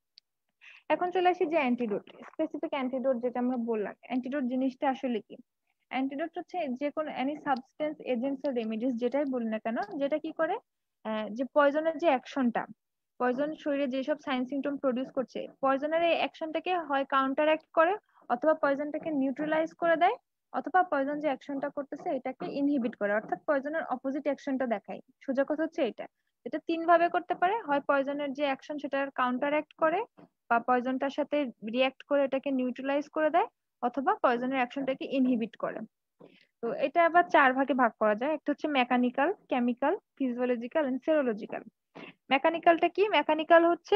এখন চলে আসি যে অ্যান্টিডোট, স্পেসিফিক অ্যান্টিডোট যেটা আমরা বললাম। অ্যান্টিডোট জিনিসটা আসলে কি? অ্যান্টিডোট হচ্ছে যে কোনো any substance agents or remedies যেটাই বলি না কেন, যেটা কি করে আহ, যে পয়জনের যে অ্যাকশনটা, পয়জন শরীরে যেসব সাইন সিমটম প্রডিউস করছে, পয়জনের এই অ্যাকশনটাকে হয় কাউন্টার অ্যাক্ট করে অথবা পয়জনটাকে নিউট্রালাইজ করে দেয়, অথবা পয়জন যে অ্যাকশনটা করতেছে এটাকে ইনহিবিট করে, অর্থাৎ পয়জনের অপোজিট অ্যাকশনটা দেখায়। সোজা কথা হচ্ছে এটা। এটা তিন ভাবে করতে পারে, হয় পয়জনের যে অ্যাকশন সেটার কাউন্টার অ্যাক্ট করে, বা পয়জনটার সাথে রিঅ্যাক্ট করে এটাকে নিউট্রালাইজ করে দেয়, অথবা পয়জনের অ্যাকশনটাকে ইনহিবিট করে। তো এটা আবার চার ভাগে ভাগ করা যায়, একটা হচ্ছে mechanical, chemical, physiological and serological. মেকানিক্যালটা কি? মেকানিক্যাল হচ্ছে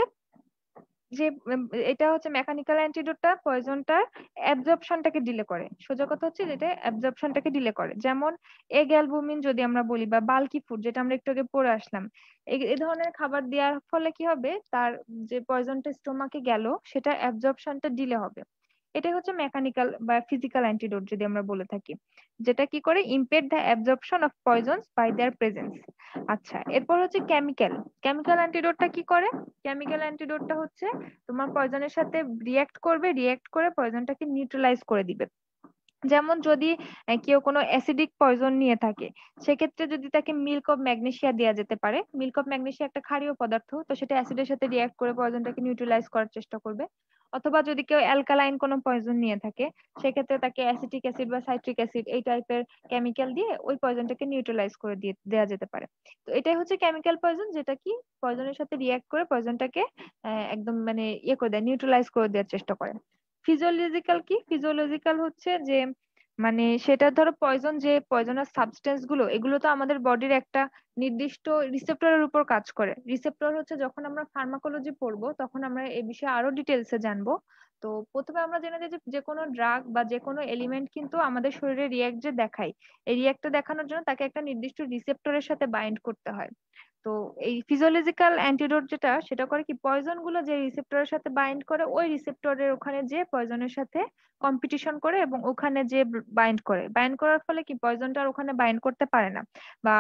যে উম, এটা হচ্ছে মেকানিক্যাল অ্যান্টিডোটটা পয়জনটার অ্যাবজর্পশনটাকে ডিলে করে। সোজা কথা হচ্ছে যেটা অ্যাবজর্পশনটাকে ডিলে করে, যেমন এগ অ্যালবুমিন যদি আমরা বলি, বা বাল্কি ফুড যেটা আমরা একটু আগে পড়ে আসলাম, এই এই ধরনের খাবার দেওয়ার ফলে কি হবে, তার যে পয়জনটা স্টোমাকে গেল সেটা অ্যাবজর্পশনটা ডিলে হবে। এটাই হচ্ছে মেকানিক্যাল বা ফিজিক্যাল অ্যান্টিডোট যদি আমরা বলে থাকি, যেটা কি করে impede the absorption of poisons by their presence. আচ্ছা, এরপর হচ্ছে কেমিক্যাল। কেমিক্যাল অ্যান্টিডোটটা কি করে? কেমিক্যাল অ্যান্টিডোটটা হচ্ছে তোমার পয়জনের সাথে রিঅ্যাক্ট করবে, রিঅ্যাক্ট করে পয়জনটাকে নিউট্রালাইজ করে দিবে। যেমন যদি আহ, কেউ কোনো অ্যাসিডিক পয়জন নিয়ে থাকে, সেক্ষেত্রে যদি তাকে মিল্ক অফ ম্যাগনেসিয়া দেওয়া যেতে পারে। মিল্ক অফ ম্যাগনেসিয়া একটা ক্ষারীয় পদার্থ, তো সেটা অ্যাসিডের সাথে রিঅ্যাক্ট করে পয়জনটাকে নিউট্রালাইজ করার চেষ্টা করবে। অথবা যদি কেউ অ্যালকালাইন কোনো পয়জন নিয়ে থাকে, সেক্ষেত্রে তাকে অ্যাসিটিক অ্যাসিড বা সাইট্রিক অ্যাসিড এই টাইপের কেমিক্যাল দিয়ে ওই পয়জনটাকে নিউট্রালাইজ করে দিয়ে দেওয়া যেতে পারে। তো এটাই হচ্ছে কেমিক্যাল পয়জন, যেটা কি পয়জনের সাথে রিঅ্যাক্ট করে পয়জনটাকে একদম মানে ইয়ে করে দেয়, নিউট্রালাইজ করে দেওয়ার চেষ্টা করে। ফিজিওলজিক্যাল কি? ফিজিওলজিক্যাল হচ্ছে যে মানে সেটা ধরো পয়জন, যে পয়জনাস সাবস্টেন্স গুলো, এগুলো তো আমাদের বডির একটা নির্দিষ্ট রিসেপ্টরের উপর কাজ করে। রিসেপ্টর হচ্ছে যখন আমরা ফার্মাকোলজি পড়বো তখন আমরা এই বিষয়ে আরো ডিটেলসে জানবো। তো প্রথমে আমরা জেনে যাই যে যে কোনো ড্রাগ বা যে কোনো এলিমেন্ট কিন্তু আমাদের শরীরে রিয়াক্ট যে দেখায়, এই রিয়াক্টটা দেখানোর জন্য তাকে একটা নির্দিষ্ট রিসেপ্টরের সাথে বাইন্ড করতে হয়। তো এই ফিজিওলজিক্যাল অ্যান্টিডোট যেটা, সেটা করে কি পয়জন গুলো যে রিসেপ্টরের সাথে বাইন্ড করে, ওই রিসেপ্টরের ওখানে যে পয়জনের সাথে কম্পিটিশন করে এবং ওখানে যে বাইন্ড করে, বাইন্ড করার ফলে কি পয়জনটা আর ওখানে বাইন্ড করতে পারে না, বা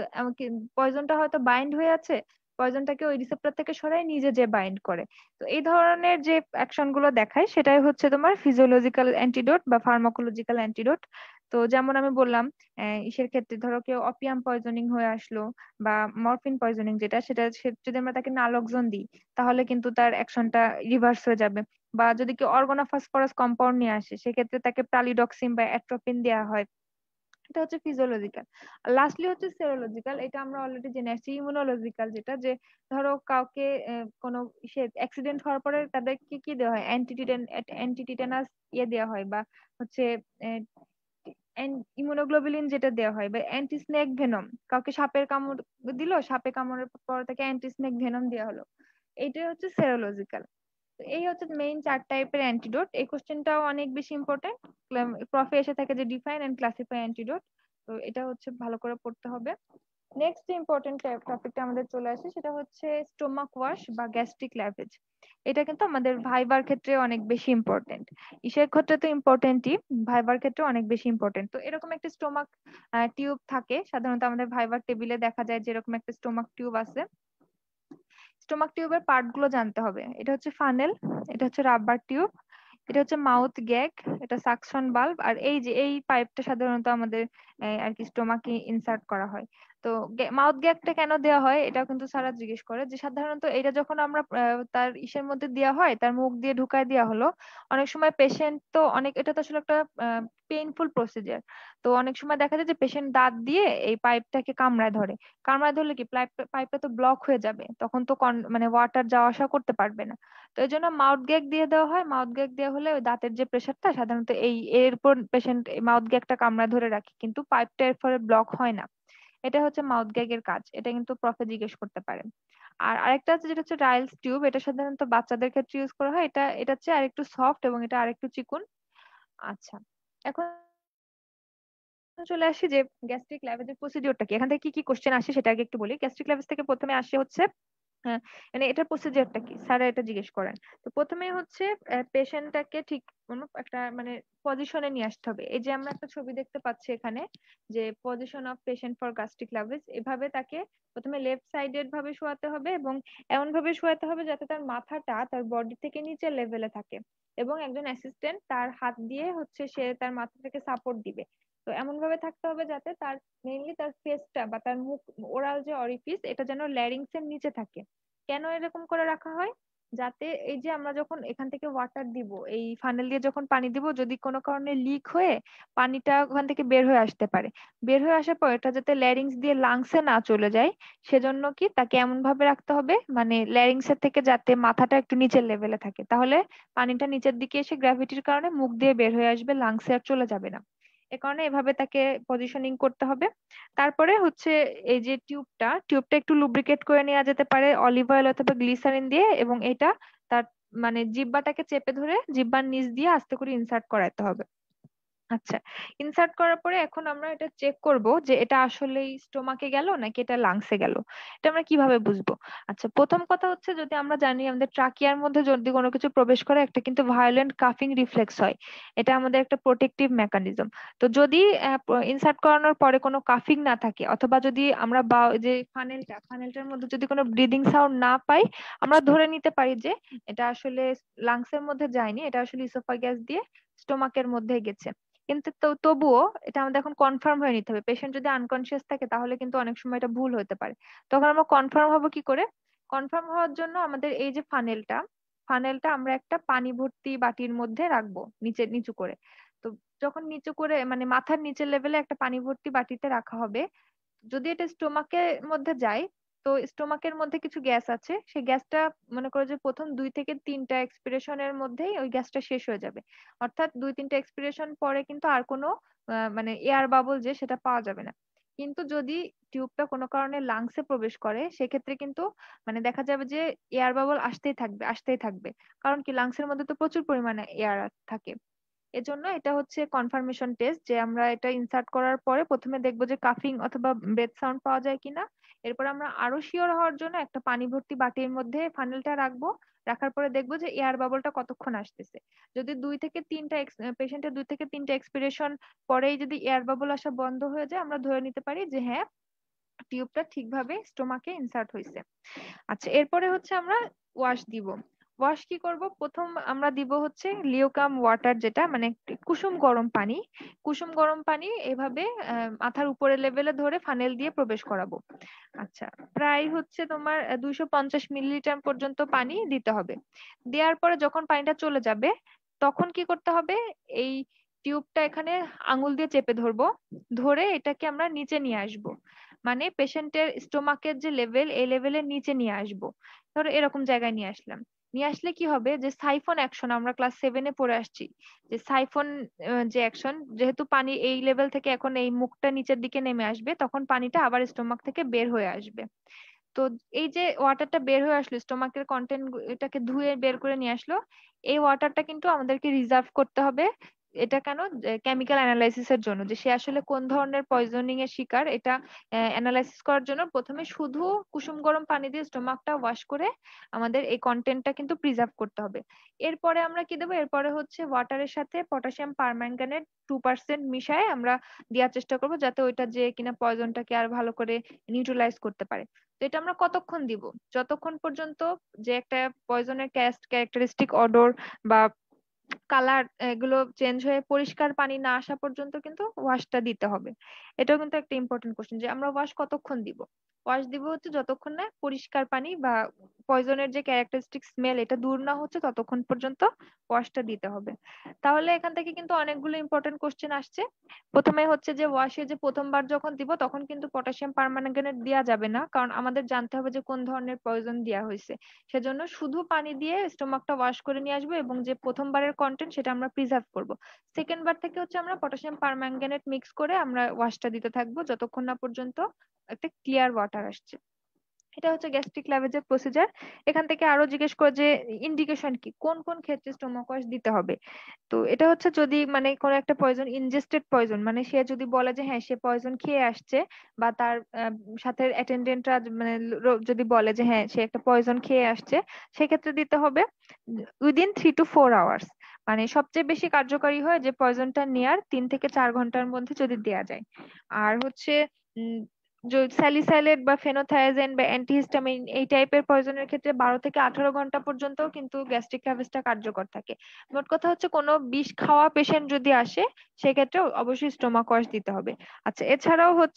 পয়জনটা হয়তো বাইন্ড হয়ে আছে, পয়জনটাকে ওই রিসেপ্টর থেকে সরাই নিজে যে বাইন্ড করে। তো এই ধরনের যে অ্যাকশন গুলো দেখায় সেটাই হচ্ছে তোমার ফিজিওলজিক্যাল অ্যান্টিডোট বা ফার্মাকোলজিক্যাল অ্যান্টিডোট। তো যেমন আমি বললাম, আহ, ইসের ক্ষেত্রে ধরো কেউ অপিয়াম পয়জনিং হয়ে আসলো, বা মরফিন পয়জনিং যেটা, সেটা সে- যদি আমরা তাকে নালকজন দিই, তাহলে কিন্তু তার অ্যাকশনটা রিভার্স হয়ে যাবে। বা যদি কেউ অর্গানোফসফরাস কম্পাউন্ড নিয়ে আসে, সেক্ষেত্রে তাকে প্রালিডক্সিন বা অ্যাট্রোপিন দেওয়া হয়। এটা হচ্ছে ফিজিওলজিক্যাল। লাস্টলি হচ্ছে সেরোলজিক্যাল, এটা আমরা অলরেডি জেনে আসছি। ইমিউনোলজিক্যাল যেটা, যে ধরো কাউকে আহ, কোনো সে অ্যাক্সিডেন্ট হওয়ার পরে তাদেরকে কি দেওয়া হয়, অ্যান্টিটিটেন অ্যান্টিটিটেনাস ইয়ে দেওয়া হয়, বা হচ্ছে ইমিউনোগ্লোবুলিন যেটা দেওয়া হয়, বা অ্যান্টি স্নেক ভেনম। কাউকে সাপের কামড় দিল, সাপে কামড়ের পর তাকে অ্যান্টি স্নেক ভেনম দেওয়া হলো, এইটাই হচ্ছে সেরোলজিক্যাল। তো এই হচ্ছে মেইন চার টাইপের অ্যান্টিডোট। এই কোশ্চেনটাও অনেক বেশি ইম্পর্টেন্ট, প্রফে এসে থাকে যে ডিফাইন এন্ড ক্লাসিফাই অ্যান্টিডোট। তো এটা হচ্ছে ভালো করে পড়তে হবে। নেক্সট যে ইম্পর্টেন্ট টপিকটা আমাদের চলে আসে সেটা হচ্ছে স্টোমাক ওয়াশ বা গ্যাস্ট্রিক ল্যাভেজ। এটা কিন্তু আমাদের ভাইবার ক্ষেত্রে অনেক বেশি ইম্পর্টেন্ট। ইসের ক্ষেত্রে তো ইম্পর্টেন্টই, ভাইবার ক্ষেত্রে অনেক বেশি ইম্পর্টেন্ট। তো এরকম একটা স্টোমাক টিউব থাকে সাধারণত আমাদের ভাইবার টেবিলে দেখা যায়, যেরকম একটা স্টোমাক টিউব আছে। স্টোমাক টিউবের পার্ট গুলো জানতে হবে। এটা হচ্ছে ফানেল, এটা হচ্ছে রাবার টিউব, এটা হচ্ছে মাউথ গ্যাগ, এটা সাকশন বাল্ব, আর এই যে এই পাইপটা সাধারণত আমাদের আহ, আর কি স্টোমাকে ইনসার্ট করা হয়। তো মাউথ গ্যাগটা কেন দেওয়া হয় এটাও কিন্তু স্যারা জিজ্ঞেস করে, যে সাধারণত এটা যখন আমরা আহ, তার ইসের মধ্যে দেওয়া হয়, তার মুখ দিয়ে ঢুকায় দেওয়া হলো, অনেক সময় পেশেন্ট তো অনেক, এটা তো আসলে একটা পেইনফুল প্রসিজার। তো অনেক সময় দেখা যায় যে পেশেন্ট দাঁত দিয়ে এই পাইপটাকে কামড়ায় ধরে। কামড়ায় ধরলে কি পাইপ পাইপটা তো ব্লক হয়ে যাবে, তখন তো কন- মানে ওয়াটার যাওয়া আসা করতে পারবে না। তো এই জন্য মাউথ গ্যাগ দিয়ে দেওয়া হয়। মাউথ গ্যাগ দেওয়া হলে ওই দাঁতের যে প্রেশারটা সাধারণত এই এর উপর পেশেন্ট মাউথ গ্যাগটা কামড়া ধরে রাখে, কিন্তু পাইপটা এর ফলে ব্লক হয় না। এটা হচ্ছে মাউথ গ্যাগের কাজ, এটা কিন্তু প্রফে জিজ্ঞেস করতে পারে। আর আরেকটা আছে যেটা হচ্ছে রাইলস টিউব, এটা সাধারণত বাচ্চাদের ক্ষেত্রে ইউজ করা হয়। এটা এটা হচ্ছে আরেকটু সফট এবং এটা আরেকটু চিকুন। আচ্ছা, এখন চলে আসি যে গ্যাস্ট্রিক ল্যাভেজের প্রসিডিওরটা কি, এখান থেকে কি কি কোশ্চেন আসে সেটা আগে একটু বলি। গ্যাস্ট্রিক ল্যাভেজ থেকে প্রথমে আসে হচ্ছে হ্যাঁ, মানে এটার প্রসিজারটা কি স্যার এটা জিজ্ঞেস করেন। তো প্রথমেই হচ্ছে পেশেন্টটাকে ঠিক কোনো একটা মানে পজিশনে নিয়ে আসতে হবে। এই যে আমরা একটা ছবি দেখতে পাচ্ছি এখানে, যে position of patient for gastric lavage, এভাবে তাকে প্রথমে লেফট সাইডেড ভাবে শোয়াতে হবে, এবং এমন ভাবে শোয়াতে হবে যাতে তার মাথাটা তার বডি থেকে নিচের লেভেলে থাকে, এবং একজন অ্যাসিস্ট্যান্ট তার হাত দিয়ে হচ্ছে সে তার মাথাটাকে সাপোর্ট দিবে। তো এমন ভাবে থাকতে হবে যাতে তার মেইনলি তার ফেসটা বা তার মুখ, ওরাল যে অরিফিস, এটা যেন ল্যারিংসের নিচে থাকে। কেন এরকম করে রাখা হয়? যাতে এই যে আমরা যখন এখান থেকে ওয়াটার দিব, এই ফানেল দিয়ে যখন পানি দিব, যদি কোনো কারণে লিক হয়ে পানিটা ওখান থেকে বের হয়ে আসতে পারে, বের হয়ে আসার পর এটা যাতে ল্যারিংস দিয়ে লাংসে না চলে যায়, সেজন্য কি তাকে এমন ভাবে রাখতে হবে মানে ল্যারিংস এর থেকে যাতে মাথাটা একটু নিচের লেভেলে থাকে, তাহলে পানিটা নিচের দিকে এসে গ্র্যাভিটির কারণে মুখ দিয়ে বের হয়ে আসবে, লাংসে আর চলে যাবে না। এ কারণে এভাবে তাকে পজিশনিং করতে হবে। তারপরে হচ্ছে এই যে টিউবটা টিউবটা একটু লুব্রিকেট করে নেওয়া যেতে পারে অলিভ অয়েল অথবা গ্লিসারিন দিয়ে, এবং এটা তার মানে জিহ্বাটাকে চেপে ধরে জিহ্বার নিচ দিয়ে আস্তে করে ইনসার্ট করাতে হবে। আচ্ছা, ইনসার্ট করার পরে এখন আমরা এটা চেক করব যে এটা আসলেই স্টোমাকে গেল নাকি এটা লাংসে গেল। এটা আমরা কিভাবে বুঝবো? আচ্ছা, প্রথম কথা হচ্ছে যদি আমরা জানি আমাদের ট্রাকিয়ার মধ্যে যদি কোনো কিছু প্রবেশ করে একটা কিন্তু ভায়োলেন্ট কাফিং রিফ্লেক্স হয়, এটা আমাদের একটা প্রোটেকটিভ মেকানিজম। তো যদি ইনসার্ট করানোর পরে কোনো কাফিং না থাকে, অথবা যদি আমরা বা যে ফানেলটা ফানেলটার মধ্যে যদি কোনো ব্রিদিং সাউন্ড না পাই, আমরা ধরে নিতে পারি যে এটা আসলে লাংসের মধ্যে যায়নি, এটা আসলে ইসোফাগাস দিয়ে স্টোমাকের মধ্যে গেছে। কিন্তু তো তবুও এটা আমাদের এখন কনফার্ম হয়ে নিতে হবে। পেশেন্ট যদি আনকনসিয়াস থাকে তাহলে কিন্তু অনেক সময় এটা ভুল হতে পারে। তখন আমরা কনফার্ম হবো কি করে? কনফার্ম হওয়ার জন্য আমাদের এই যে ফানেলটা ফানেলটা আমরা একটা পানি ভর্তি বাটির মধ্যে রাখবো, নিচে নিচু করে। তো যখন নিচু করে মানে মাথার নিচের লেভেলে একটা পানি ভর্তি বাটিতে রাখা হবে, যদি এটা স্টোমাকের মধ্যে যায়, তো স্টোমাকের মধ্যে কিছু গ্যাস আছে, সেই গ্যাসটা মনে করো যে প্রথম দুই থেকে তিনটা এক্সপিরেশনের মধ্যেই ওই গ্যাসটা শেষ হয়ে যাবে। অর্থাৎ দুই তিনটা এক্সপিরেশন পরে কিন্তু আর কোনো আহ, মানে এয়ার বাবল যে সেটা পাওয়া যাবে না। কিন্তু যদি টিউবটা কোনো কারণে লাংসে প্রবেশ করে, সেক্ষেত্রে কিন্তু মানে দেখা যাবে যে এয়ার বাবল আসতেই থাকবে আসতেই থাকবে। কারণ কি, লাংসের মধ্যে তো প্রচুর পরিমাণে এয়ার থাকে। এজন্য এটা হচ্ছে কনফার্মেশন টেস্ট, যে আমরা এটা ইনসার্ট করার পরে প্রথমে দেখবো যে কাফিং অথবা ব্রেথ সাউন্ড পাওয়া যায় কিনা। এরপর আমরা আরো শিওর হওয়ার জন্য একটা পানি ভর্তি বাটির মধ্যে ফানেলটা রাখবো। রাখার পরে দেখবো যে এয়ার বাবলটা কতক্ষণ আসতেছে। যদি দুই থেকে তিনটা পেশেন্টের দুই থেকে তিনটা এক্সপিরেশন পরেই যদি এয়ার বাবল আসা বন্ধ হয়ে যায়, আমরা ধরে নিতে পারি যে হ্যাঁ, টিউবটা ঠিকভাবে স্টোমাকে ইনসার্ট হয়েছে। আচ্ছা, এরপরে হচ্ছে আমরা ওয়াশ দিব। ওয়াশ কি করব? প্রথম আমরা দিব হচ্ছে লিওকাম ওয়াটার, যেটা মানে কুসুম গরম পানি। কুসুম গরম পানি এভাবে আহ, মাথার উপরের লেভেলে ধরে ফানেল দিয়ে প্রবেশ করাবো। আচ্ছা, প্রায় হচ্ছে তোমার দুইশো পঞ্চাশ মিলিলিটার পর্যন্ত পানি দিতে হবে। দেওয়ার পরে যখন পানিটা চলে যাবে, তখন কি করতে হবে? এই টিউবটা এখানে আঙুল দিয়ে চেপে ধরবো, ধরে এটাকে আমরা নিচে নিয়ে আসবো। মানে পেশেন্টের স্টোমাকের যে লেভেল, এই লেভেলের নিচে নিয়ে আসবো। ধরো এরকম জায়গায় নিয়ে আসলাম। নিয়ে আসলে কি হবে, যে সাইফন অ্যাকশন আমরা ক্লাস সেভেনে পড়ে আসছি, যে সাইফন যে অ্যাকশন, যেহেতু পানি এই লেভেল থেকে এখন এই মুখটা নিচের দিকে নেমে আসবে, তখন পানিটা আবার স্টোমাক থেকে বের হয়ে আসবে। তো এই যে ওয়াটারটা বের হয়ে আসলো, স্টোমাকের কন্টেন্ট এটাকে ধুয়ে বের করে নিয়ে আসলো, এই ওয়াটারটা কিন্তু আমাদেরকে রিজার্ভ করতে হবে। এটা কেন? কেমিক্যাল অ্যানালাইসিস এর জন্য, যে সে আসলে কোন ধরনের পয়জনিং এর শিকার, এটা অ্যানালাইসিস করার জন্য প্রথমে শুধু কুসুম গরম পানি দিয়ে স্টোমাকটা ওয়াশ করে আমাদের এই কন্টেন্টটা কিন্তু প্রিজার্ভ করতে হবে। এরপরে আমরা কি দেবো? এরপরে হচ্ছে ওয়াটারের সাথে পটাশিয়াম পারম্যাঙ্গানেট টু পার্সেন্ট মিশায় আমরা দেওয়ার চেষ্টা করবো, যাতে ওইটা যে কিনা পয়জনটাকে আর ভালো করে নিউট্রালাইজ করতে পারে। তো এটা আমরা কতক্ষণ দিব? যতক্ষণ পর্যন্ত যে একটা পয়জনের ক্যারেক্টারিস্টিক অডর বা কালার এগুলো চেঞ্জ হয়ে পরিষ্কার পানি না আসা পর্যন্ত কিন্তু ওয়াশটা দিতে হবে। এটাও কিন্তু একটা ইম্পর্টেন্ট কোশ্চেন, যে আমরা ওয়াশ কতক্ষণ দিব। ওয়াশ দিব হচ্ছে যতক্ষণ না পরিষ্কার পানি বা পয়জনের যে ক্যারেক্টারিস্টিক স্মেল এটা দূর না হচ্ছে, ততক্ষণ পর্যন্ত ওয়াশটা দিতে হবে। তাহলে এখান থেকে কিন্তু অনেকগুলো ইম্পর্টেন্ট কোশ্চেন আসছে। প্রথমে হচ্ছে যে ওয়াশে যে প্রথমবার যখন দিব, তখন কিন্তু পটাশিয়াম পারম্যাঙ্গানেট দেওয়া যাবে না, কারণ আমাদের জানতে হবে যে কোন ধরনের পয়জন দেওয়া হয়েছে। সেজন্য শুধু পানি দিয়ে স্টোমাকটা ওয়াশ করে নিয়ে আসবো, এবং যে প্রথমবারের কন্টেন্ট সেটা আমরা প্রিজার্ভ করব। সেকেন্ড বার থেকে হচ্ছে আমরা পটাশিয়াম পারম্যাঙ্গানেট মিক্স করে আমরা ওয়াশটা দিতে থাকবো, যতক্ষণ না পর্যন্ত একটা ক্লিয়ার ওয়াটার আসছে। এটা হচ্ছে গ্যাস্ট্রিক ল্যাভেজের প্রসিজার। এখান থেকে আরো জিজ্ঞেস করে যে ইন্ডিকেশন কি, কোন কোন ক্ষেত্রে স্টোমাক ওয়াশ দিতে হবে। তো এটা হচ্ছে যদি মানে কোনো একটা পয়জন, ইনজেস্টেড পয়জন, মানে সে যদি বলে যে হ্যাঁ সে পয়জন খেয়ে আসছে, বা তার আহ, সাথে অ্যাটেন্ডেন্টরা মানে লো- যদি বলে যে হ্যাঁ সে একটা পয়জন খেয়ে আসছে, সেক্ষেত্রে দিতে হবে within three to four hours. মানে সবচেয়ে বেশি কার্যকরী হয় যে পয়জনটা নেয়ার তিন থেকে চার ঘন্টার মধ্যে যদি দেয়া যায়। আর হচ্ছে উম স্যালিসাইলেট বা ফেনোথায়াজাইন বা অ্যান্টিহিস্টামিন এই টাইপের পয়জনের ক্ষেত্রে বারো থেকে আঠারো ঘন্টা পর্যন্ত কিন্তু গ্যাস্ট্রিক হ্যাভেসটা কার্যকর থাকে। মোট কথা হচ্ছে কোনো বিষ খাওয়া পেশেন্ট যদি আসে, সেক্ষেত্রে অবশ্যই স্টোমাক ওয়াশ দিতে হবে। আচ্ছা, এছাড়াও হচ্ছে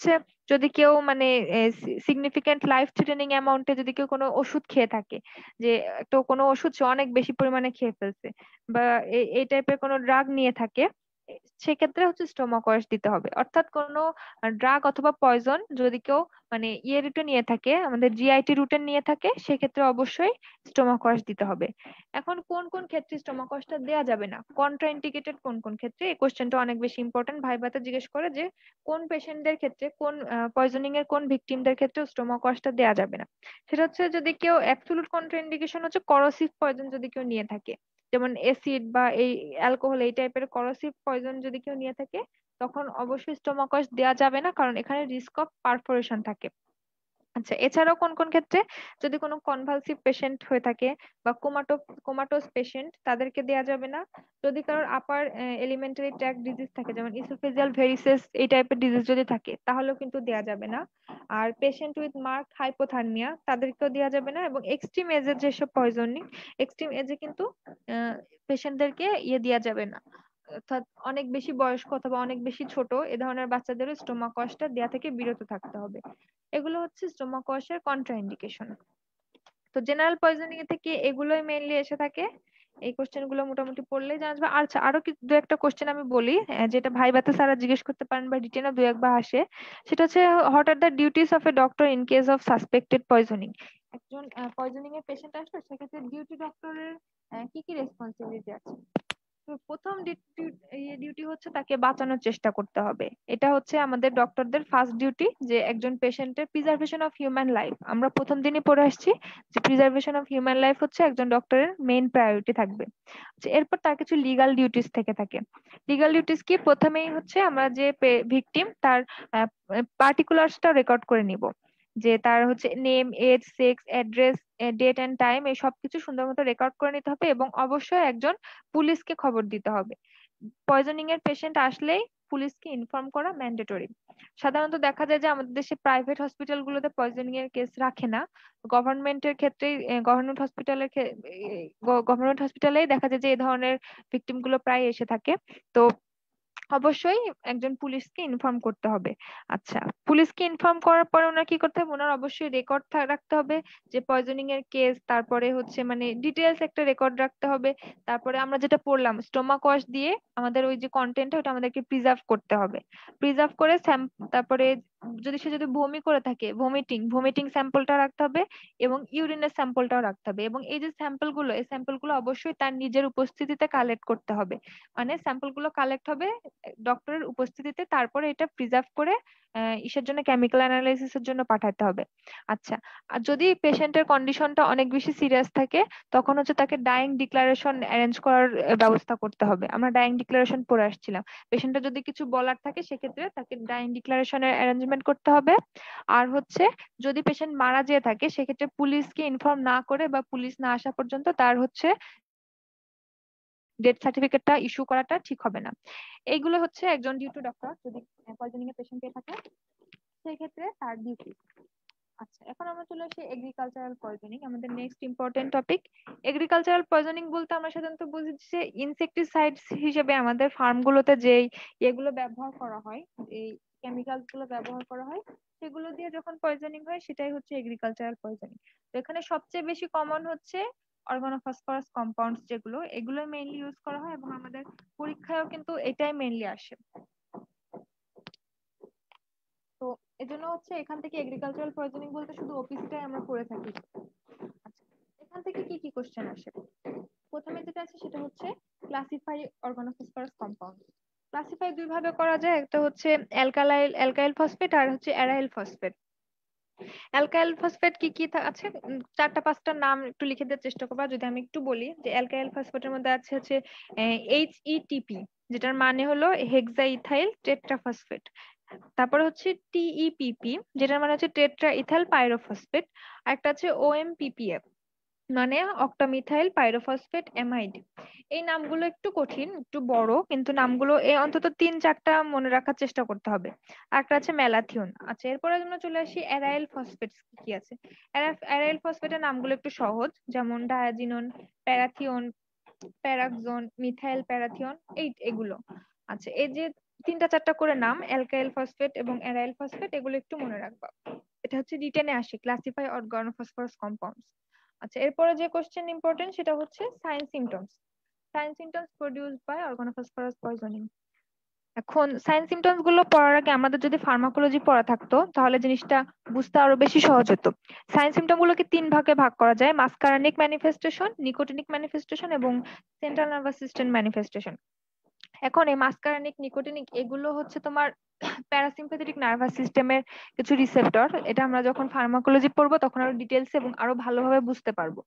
যদি কেউ মানে সিগনিফিকেন্ট লাইফ থ্রেটেনিং অ্যামাউন্টে যদি কেউ কোনো ওষুধ খেয়ে থাকে, যে তো কোনো ওষুধ সে অনেক বেশি পরিমাণে খেয়ে ফেলছে, বা এই এই টাইপের কোনো ড্রাগ নিয়ে থাকে, সেক্ষেত্রে হচ্ছে স্টোমাকয়েস দিতে হবে। অর্থাৎ কোনো ড্রাগ অথবা পয়জন যদি কেউ মানে ইয়ে রুটে নিয়ে থাকে, আমাদের জিআইটি রুটে নিয়ে থাকে, সেক্ষেত্রে অবশ্যই স্টোমাকয়েস দিতে হবে। এখন কোন কোন ক্ষেত্রে স্টোমাকয়েসটা দেওয়া যাবে না, কন্ট্রাইন্ডিকেটেড কোন কোন ক্ষেত্রে, এই কোশ্চেনটা অনেক বেশি ইম্পর্টেন্ট। ভাইবাতে জিজ্ঞেস করে যে কোন পেশেন্টদের ক্ষেত্রে, কোন পয়জনিং এর কোন ভিকটিমদের ক্ষেত্রে স্টোমাকয়েসটা দেওয়া যাবে না। সেটা হচ্ছে যদি কেউ অ্যাবসলিউট কন্ট্রাইন্ডিকেশন হচ্ছে করোসিভ পয়জন যদি কেউ নিয়ে থাকে, যেমন এসিড বা এই অ্যালকোহল এই টাইপের করোসিভ পয়জন যদি কেউ নিয়ে থাকে, তখন অবশ্যই স্টোমাকয়েস দেওয়া যাবে না, কারণ এখানে রিস্ক অফ পারফোরেশন থাকে। আচ্ছা, এছাড়াও কোন কোন ক্ষেত্রে, যদি কোনো কনভালসিভ পেশেন্ট হয়ে থাকে বা কোমাটো কোমাটোস পেশেন্ট, তাদেরকে দেয়া যাবে না। যদি কারোর আপার এলিমেন্টারি ট্র্যাক্ট ডিজিজ থাকে, যেমন ইসোফেজিয়াল ভেরিসেস এই টাইপের ডিজিজ যদি থাকে, তাহলেও কিন্তু দেয়া যাবে না। আর পেশেন্ট উইথ মার্কড হাইপোথার্মিয়া তাদেরকেও দেওয়া যাবে না। এবং এক্সট্রিম এজের যেসব পয়জনিং, এক্সট্রিম এজে কিন্তু পেশেন্টদেরকে ইয়ে দেওয়া যাবে না, অর্থাৎ অনেক বেশি বয়স্ক অথবা অনেক বেশি ছোট এ ধরনের বাচ্চাদেরও স্টোমাকয়েসটা দেয়া থেকে বিরত থাকতে হবে। এগুলো হচ্ছে স্টোমাকয়েসের কন্ট্রাইন্ডিকেশন। তো জেনারেল পয়জনিং থেকে এগুলোই মেইনলি এসে থাকে। এই কোশ্চেন গুলো মোটামুটি পড়লেই জানা যাবে। আচ্ছা, আরো কি দু একটা কোশ্চেন আমি বলি, আহ, যেটা ভাইবাতে স্যারা জিজ্ঞেস করতে পারেন বা রিটেনও দু একবার আসে। সেটা হচ্ছে, what are the duties of a doctor in case of suspected poisoning. একজন পয়জনিং এর পেশেন্ট আসলো, সেক্ষেত্রে ডিউটি ডক্টরের কি কি রেসপন্সিবিলিটি আছে। তো প্রথম ডিউটি হচ্ছে তাকে বাঁচানোর চেষ্টা করতে হবে। এটা হচ্ছে আমাদের ডক্টরদের ফার্স্ট ডিউটি, যে একজন পেশেন্টের প্রিজার্ভেশন অফ হিউম্যান লাইফ। আমরা প্রথম দিনই পড়ে আসছি যে প্রিজার্ভেশন অফ হিউম্যান লাইফ হচ্ছে একজন ডক্টরের মেইন প্রায়োরিটি থাকবে। আচ্ছা, এরপর তার কিছু লিগাল ডিউটিস থেকে থাকে। লিগাল ডিউটিস কি, প্রথমেই হচ্ছে আমরা যে ভিকটিম তার পার্টিকুলার্সটা রেকর্ড করে নিব, যে তার হচ্ছে name, age, sex, address, date and time, এই সবকিছু সুন্দর মতো রেকর্ড করে নিতে হবে। এবং অবশ্যই একজন পুলিশকে খবর দিতে হবে। পয়জনিং এর পেশেন্ট আসলেই পুলিশকে ইনফর্ম করা ম্যান্ডেটরি। সাধারণত দেখা যায় যে আমাদের দেশে প্রাইভেট হসপিটাল গুলোতে পয়জনিং এর কেস রাখে না। গভর্নমেন্টের ক্ষেত্রে, গভর্নমেন্ট হসপিটালের গভর্নমেন্ট হসপিটালেই দেখা যায় যে এই ধরনের ভিকটিম গুলো প্রায় এসে থাকে। তো অবশ্যই একজন পুলিশকে ইনফর্ম করতে হবে। আচ্ছা, পুলিশকে ইনফর্ম করার পরে ওনার কি করতে হবে, ওনার অবশ্যই রেকর্ড রাখতে হবে যে পয়জনিং এর কেস, তারপরে হচ্ছে মানে ডিটেলস একটা রেকর্ড রাখতে হবে। তারপরে আমরা যেটা পড়লাম, স্টোমাক ওয়াশ দিয়ে আমাদের ওই যে কন্টেন্ট ওটা আমাদেরকে প্রিজার্ভ করতে হবে। প্রিজার্ভ করে স্যাম- তারপরে যদি সে যদি বমি করে থাকে, ভমিটিং ভমিটিং স্যাম্পলটা রাখতে হবে, এবং ইউরিনের স্যাম্পলটাও রাখতে হবে। এবং এই যে স্যাম্পল গুলো, এই স্যাম্পল গুলো অবশ্যই তার নিজের উপস্থিতিতে কালেক্ট করতে হবে। মানে স্যাম্পল গুলো কালেক্ট হবে ডক্টরের উপস্থিতিতে, তারপরে এটা প্রিজার্ভ করে আহ, ইসের জন্য কেমিক্যাল অ্যানালাইসিসের জন্য পাঠাতে হবে। আচ্ছা, আর যদি পেশেন্টের কন্ডিশনটা অনেক বেশি সিরিয়াস থাকে, তখন হচ্ছে তাকে ডাইং ডিক্লারেশন অ্যারেঞ্জ করার আহ, ব্যবস্থা করতে হবে। আমরা ডাইং ডিক্লারেশন পড়ে আসছিলাম। পেশেন্টের যদি কিছু বলার থাকে, সেক্ষেত্রে তাকে ডাইং ডিক্লারেশনের অ্যারেঞ্জমেন্ট করতে হবে। আর হচ্ছে যদি পেশেন্ট মারা যেয়ে থাকে, সেক্ষেত্রে পুলিশকে ইনফর্ম না করে বা পুলিশ না আসা পর্যন্ত তার হচ্ছে ডেথ সার্টিফিকেটটা ইস্যু করাটা ঠিক হবে না। এইগুলো হচ্ছে একজন ডিউটি ডক্টর যদি পয়জনিং এর পেশেন্ট পেয়ে থাকে, সেই ক্ষেত্রে তার ডিউটি। আচ্ছা, এখন আমরা চলে আসি এগ্রিকালচারাল পয়জনিং, আমাদের next important topic. Agricultural poisoning বলতে আমরা সাধারণত বুঝি যে ইনসেক্টিসাইডস হিসেবে আমাদের ফার্মগুলোতে যেই এগুলো ব্যবহার করা হয়, এই কেমিক্যালস গুলো ব্যবহার করা হয়, সেগুলো দিয়ে যখন পয়জনিং হয়, সেটাই হচ্ছে এগ্রিকালচারাল পয়জনিং। তো এখানে সবচেয়ে বেশি কমন হচ্ছে অর্গানোফসফরাস কম্পাউন্ডস, যেগুলো এগুলো মেইনলি ইউজ করা হয়, এবং আমাদের পরীক্ষায়ও কিন্তু এটাই মেইনলি আসে। তো এজন্য হচ্ছে এখান থেকে এগ্রিকালচারাল পয়জনিং বলতে শুধু ওপিসিটাই আমরা করে থাকি। আচ্ছা, এখান থেকে কি কি কোশ্চেন আসে, প্রথমে যেটা আছে সেটা হচ্ছে ক্লাসিফাই অর্গানোফসফরাস কম্পাউন্ড। ক্লাসিফাই দুই ভাবে করা যায়, একটা হচ্ছে অ্যালকালাইল অ্যালকাইল ফসফেট, আর হচ্ছে অ্যারাইল ফসফেট। অ্যালকাইল ফসফেট কি কি থা- আছে, উম, চারটা পাঁচটা নাম একটু লিখে দেওয়ার চেষ্টা করবা। যদি আমি একটু বলি, যে অ্যালকাইল ফসফেটের মধ্যে আছে হচ্ছে এইচ ই টি পি, যেটার মানে হলো হেক্সা ইথাইল টেট্রাফসফেট। তারপরে হচ্ছে টি ই পি পি, যেটার মানে হচ্ছে টেট্রা ইথাইল পাইরোফসফেট। আর একটা আছে O M P P F, মানে অক্টামিথাইল পাইরোফসফেট অ্যামাইড। এই নামগুলো একটু কঠিন, একটু বড়, কিন্তু নামগুলো এ অন্তত তিন চারটা মনে রাখার চেষ্টা করতে হবে। আর একটা আছে ম্যালাথিয়ন। আচ্ছা, এরপরে আমরা চলে আসি অ্যারাইল ফসফেট কি কি আছে। অ্যারাইল ফসফেটের নামগুলো একটু সহজ, যেমন diazinon, parathion, paraoxon, methyl parathion, এই এগুলো। আচ্ছা, এই যে তিনটা চারটা করে নাম, অ্যালকাইল ফসফেট এবং অ্যারাইল ফসফেট, এগুলো একটু মনে রাখবা। এটা হচ্ছে রিটেনে আসে, ক্লাসিফাই অর্গানোফসফরাস কম্পাউন্ডস। আচ্ছা, এরপরে যে কোশ্চেন ইম্পর্টেন্ট সেটা হচ্ছে sign symptoms. Sign symptoms produced by organophosphorus poisoning. এখন সাইন সিমটমস গুলো পড়ার আগে আমাদের যদি ফার্মাকোলজি পড়া থাকতো তাহলে জিনিসটা বুঝতে আরো বেশি সহজ হতো। সাইন সিমটম গুলোকে তিন ভাগে ভাগ করা যায়: মাসকারানিক ম্যানিফেস্টেশন, নিকোটিনিক ম্যানিফেস্টেশন এবং সেন্ট্রাল নার্ভাস সিস্টেম ম্যানিফেস্টেশন। এখন এই মাসকারানিক, নিকোটিনিক এগুলো হচ্ছে তোমার প্যারাসিম্পাথেটিক নার্ভাস সিস্টেমের কিছু রিসেপ্টর। এটা আমরা যখন ফার্মাকোলজি পড়বো তখন আরো ডিটেলস এবং আরো ভালোভাবে বুঝতে পারবো।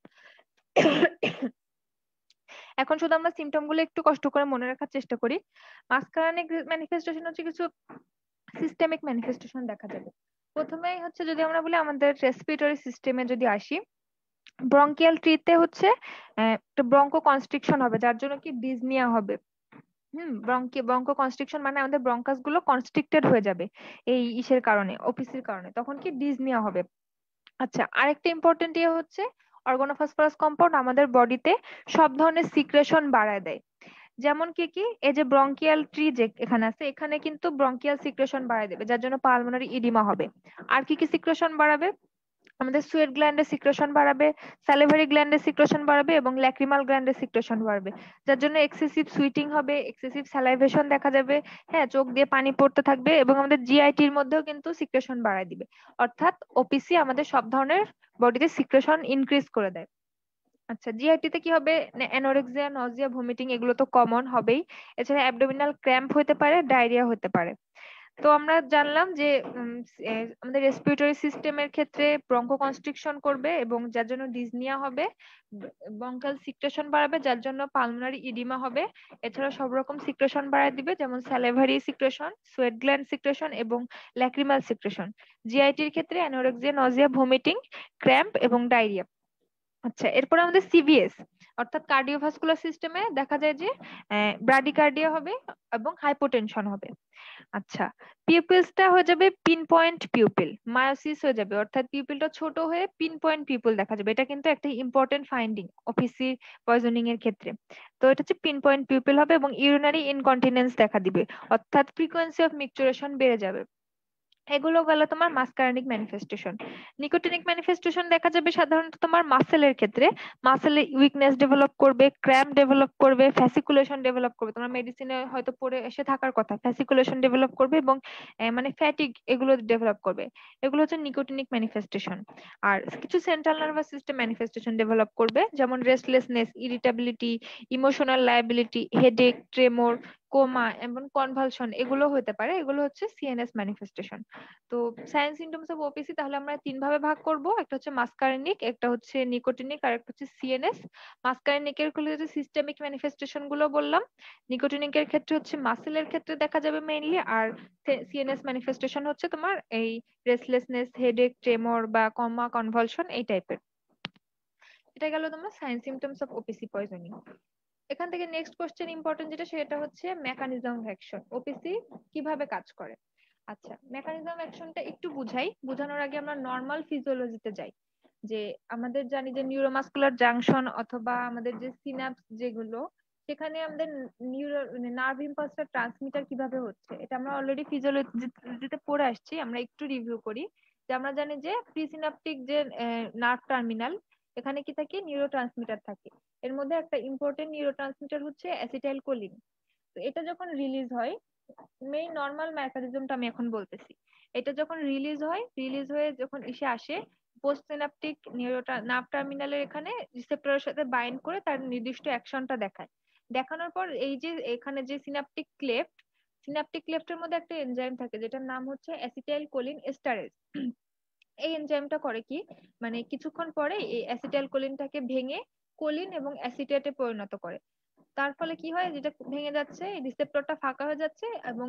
এখন শুধু আমরা সিমটম গুলো একটু কষ্ট করে মনে রাখার চেষ্টা করি। মাসকারানিক ম্যানিফেস্টেশন হচ্ছে কিছু সিস্টেমিক ম্যানিফেস্টেশন দেখা যাবে। প্রথমেই হচ্ছে যদি আমরা বলি আমাদের রেসপিরেটরি সিস্টেমে যদি আসি, ব্রঙ্কিয়াল ট্রিতে হচ্ছে আহ, একটা ব্রঙ্কো কনস্ট্রিকশন হবে, যার জন্য কি ডিজনিয়া হবে। হুম, ব্রঙ্কি ব্রঙ্কো কনস্ট্রিকশন মানে আমাদের ব্রঙ্কাস গুলো কনস্ট্রিক্টেড হয়ে যাবে এই ইসের কারণে, ওপিসির কারণে, তখন কি ডিজনিয়া হবে। আচ্ছা, আরেকটা ইম্পর্টেন্ট ইয়ে হচ্ছে অর্গানোফসফরাস কম্পাউন্ড আমাদের বডিতে সব ধরনের সিক্রেশন বাড়ায় দেয়। যেমন কি কি, এই যে ব্রঙ্কিয়াল ট্রি যে এখানে আছে, এখানে কিন্তু ব্রঙ্কিয়াল সিক্রেশন বাড়ায় দেবে, যার জন্য পালমোনারি ইডিমা হবে। আর কি কি সিক্রেশন বাড়াবে? আমাদের সুয়েট গ্ল্যান্ডের সিক্রেশন বাড়াবে, স্যালিভারি গ্ল্যান্ডের সিক্রেশন বাড়াবে এবং ল্যাক্রিমাল গ্ল্যান্ডের সিক্রেশন বাড়বে, যার জন্য এক্সেসিভ সুইটিং হবে, এক্সেসিভ স্যালাইভেশন দেখা যাবে। হ্যাঁ, চোখ দিয়ে পানি পড়তে থাকবে এবং আমাদের জিআইটির মধ্যেও কিন্তু সিক্রেশন বাড়ায় দিবে। অর্থাৎ ওপিসি আমাদের সব ধরনের বডিতে সিক্রেশন ইনক্রিজ করে দেয়। আচ্ছা, জিআইটি তে কি হবে? অ্যানোরেক্সিয়া, নজিয়া, ভমিটিং এগুলো তো কমন হবেই। এছাড়া অ্যাবডোমিনাল ক্র্যাম্প হতে পারে, ডায়রিয়া হতে পারে। তো আমরা জানলাম যে উম, এ, আমাদের রেসপিরেটরি সিস্টেমের ক্ষেত্রে ব্রঙ্কো কনস্ট্রিকশন করবে এবং যার জন্য ডিজনিয়া হবে, ব্রঙ্কাল সিক্রেশন বাড়াবে যার জন্য পালমোনারি ইডিমা হবে। এছাড়া সব রকম সিক্রেশন বাড়ায় দিবে, যেমন salivary secretion, sweat gland secretion এবং ল্যাক্রিমাল সিক্রেশন। জিআইটির ক্ষেত্রে অ্যানোরেক্সিয়া, নজিয়া, ভমিটিং, ক্র্যাম্প এবং ডায়রিয়া। আচ্ছা, এরপর আমাদের সিভিএস অর্থাৎ কার্ডিওভাস্কুলার সিস্টেমে দেখা যায় যে ব্রাডিকার্ডিয়া হবে এবং হাইপোটেনশন হবে। আচ্ছা, পিউপিলসটা হয়ে যাবে পিন পয়েন্ট পিউপিল, মায়োসিস হয়ে যাবে, অর্থাৎ পিউপিলটা ছোট হয়ে পিন পয়েন্ট পিউপিল দেখা যাবে। এটা কিন্তু একটা ইম্পর্টেন্ট ফাইন্ডিং ওপিসি পয়জনিং এর ক্ষেত্রে। তো এটা হচ্ছে পিন পয়েন্ট পিউপিল হবে এবং ইউরিনারি ইনকন্টিনেন্স দেখা দিবে, অর্থাৎ ফ্রিকোয়েন্সি অফ মিকচুরেশন বেড়ে যাবে। এগুলো গেল তোমার মাসকারানিক ম্যানিফেস্টেশন। নিকোটিনিক ম্যানিফেস্টেশন দেখা যাবে সাধারণত তোমার মাসেলের ক্ষেত্রে। মাসেলে উইকনেস ডেভেলপ করবে, ক্র্যাম্প ডেভেলপ করবে, ফ্যাসিকুলেশন ডেভেলপ করবে। তোমার মেডিসিনে হয়তো পড়ে এসে থাকার কথা, ফ্যাসিকুলেশন ডেভেলপ করবে এবং আহ, মানে ফ্যাটিক এগুলো ডেভেলপ করবে। এগুলো হচ্ছে নিকোটিনিক ম্যানিফেস্টেশন। আর কিছু central nervous system manifestation develop করবে, যেমন restlessness, irritability, emotional lability, headache, tremor, coma এবং কনভালশন এগুলো হতে পারে। এগুলো হচ্ছে সিএনএস ম্যানিফেস্টেশন। তো সাইন সিমটমস অফ ওপিসি তাহলে আমরা তিন ভাবে ভাগ করব, একটা হচ্ছে মাসকারেনিক, একটা হচ্ছে নিকোটিনিক, আর একটা হচ্ছে সিএনএস। মাসকারেনিকের গুলো হচ্ছে সিস্টেমিক ম্যানিফেস্টেশন গুলো বললাম, নিকোটিনিকের ক্ষেত্রে হচ্ছে মাসেলের ক্ষেত্রে দেখা যাবে মেইনলি, আর সিএনএস ম্যানিফেস্টেশন হচ্ছে তোমার এই রেস্টলেসনেস, হেডেক, ট্রেমর বা কমা, কনভালশন এই টাইপের। এটা গেল তোমার sign symptoms of OPC poisoning. এখান থেকে নেক্সট কোশ্চেন ইম্পর্টেন্ট যেটা, সেটা হচ্ছে মেকানিজম অফ অ্যাকশন, ওপিসি কিভাবে কাজ করে। আচ্ছা, মেকানিজম অ্যাকশনটা একটু বুঝাই, বোঝানোর আগে আমরা নর্মাল ফিজিওলজিতে যাই। যে আমাদের জানি যে নিউরোমাসকুলার জাংশন অথবা আমাদের যে সিনাপস যেগুলো, সেখানে আমাদের নিউরো নার্ভ ইম্পালসটা ট্রান্সমিটার কিভাবে হচ্ছে, এটা আমরা অলরেডি ফিজিওলজিতে পড়ে আসছি। আমরা একটু রিভিউ করি যে আমরা জানি যে প্রিসিনাপটিক যে নার্ভ টার্মিনাল, এখানে কি থাকে? নিউরো ট্রান্সমিটার থাকে। এর মধ্যে একটা ইম্পর্টেন্ট নিউরো ট্রান্সমিটার হচ্ছে অ্যাসিটাইল কোলিন। তো এটা যখন রিলিজ হয়, মেইন নর্মাল মেকানিজমটা আমি এখন বলতেছি। এটা যখন রিলিজ হয়, রিলিজ হয়ে যখন এসে আসে পোস্ট সিনাপটিক নিউরো নার্ভ টার্মিনালের এখানে রিসেপ্টরের সাথে বাইন্ড করে তার নির্দিষ্ট অ্যাকশনটা দেখায়। দেখানোর পর এই যে এখানে যে সিনাপটিক ক্লেফট, সিনাপটিক ক্লেফটের মধ্যে একটা এনজাইম থাকে যেটার নাম হচ্ছে অ্যাসিটাইল কোলিন এস্টারেজ। এই এনজাইমটা করে কি, মানে কিছুক্ষণ পরে এই অ্যাসিটাইল কোলিনটাকে ভেঙে কোলিন এবং অ্যাসিটেটে পরিণত করে। তার ফলে কি হয়, যেটা ভেঙে যাচ্ছে, রিসেপ্টরটা ফাঁকা হয়ে যাচ্ছে এবং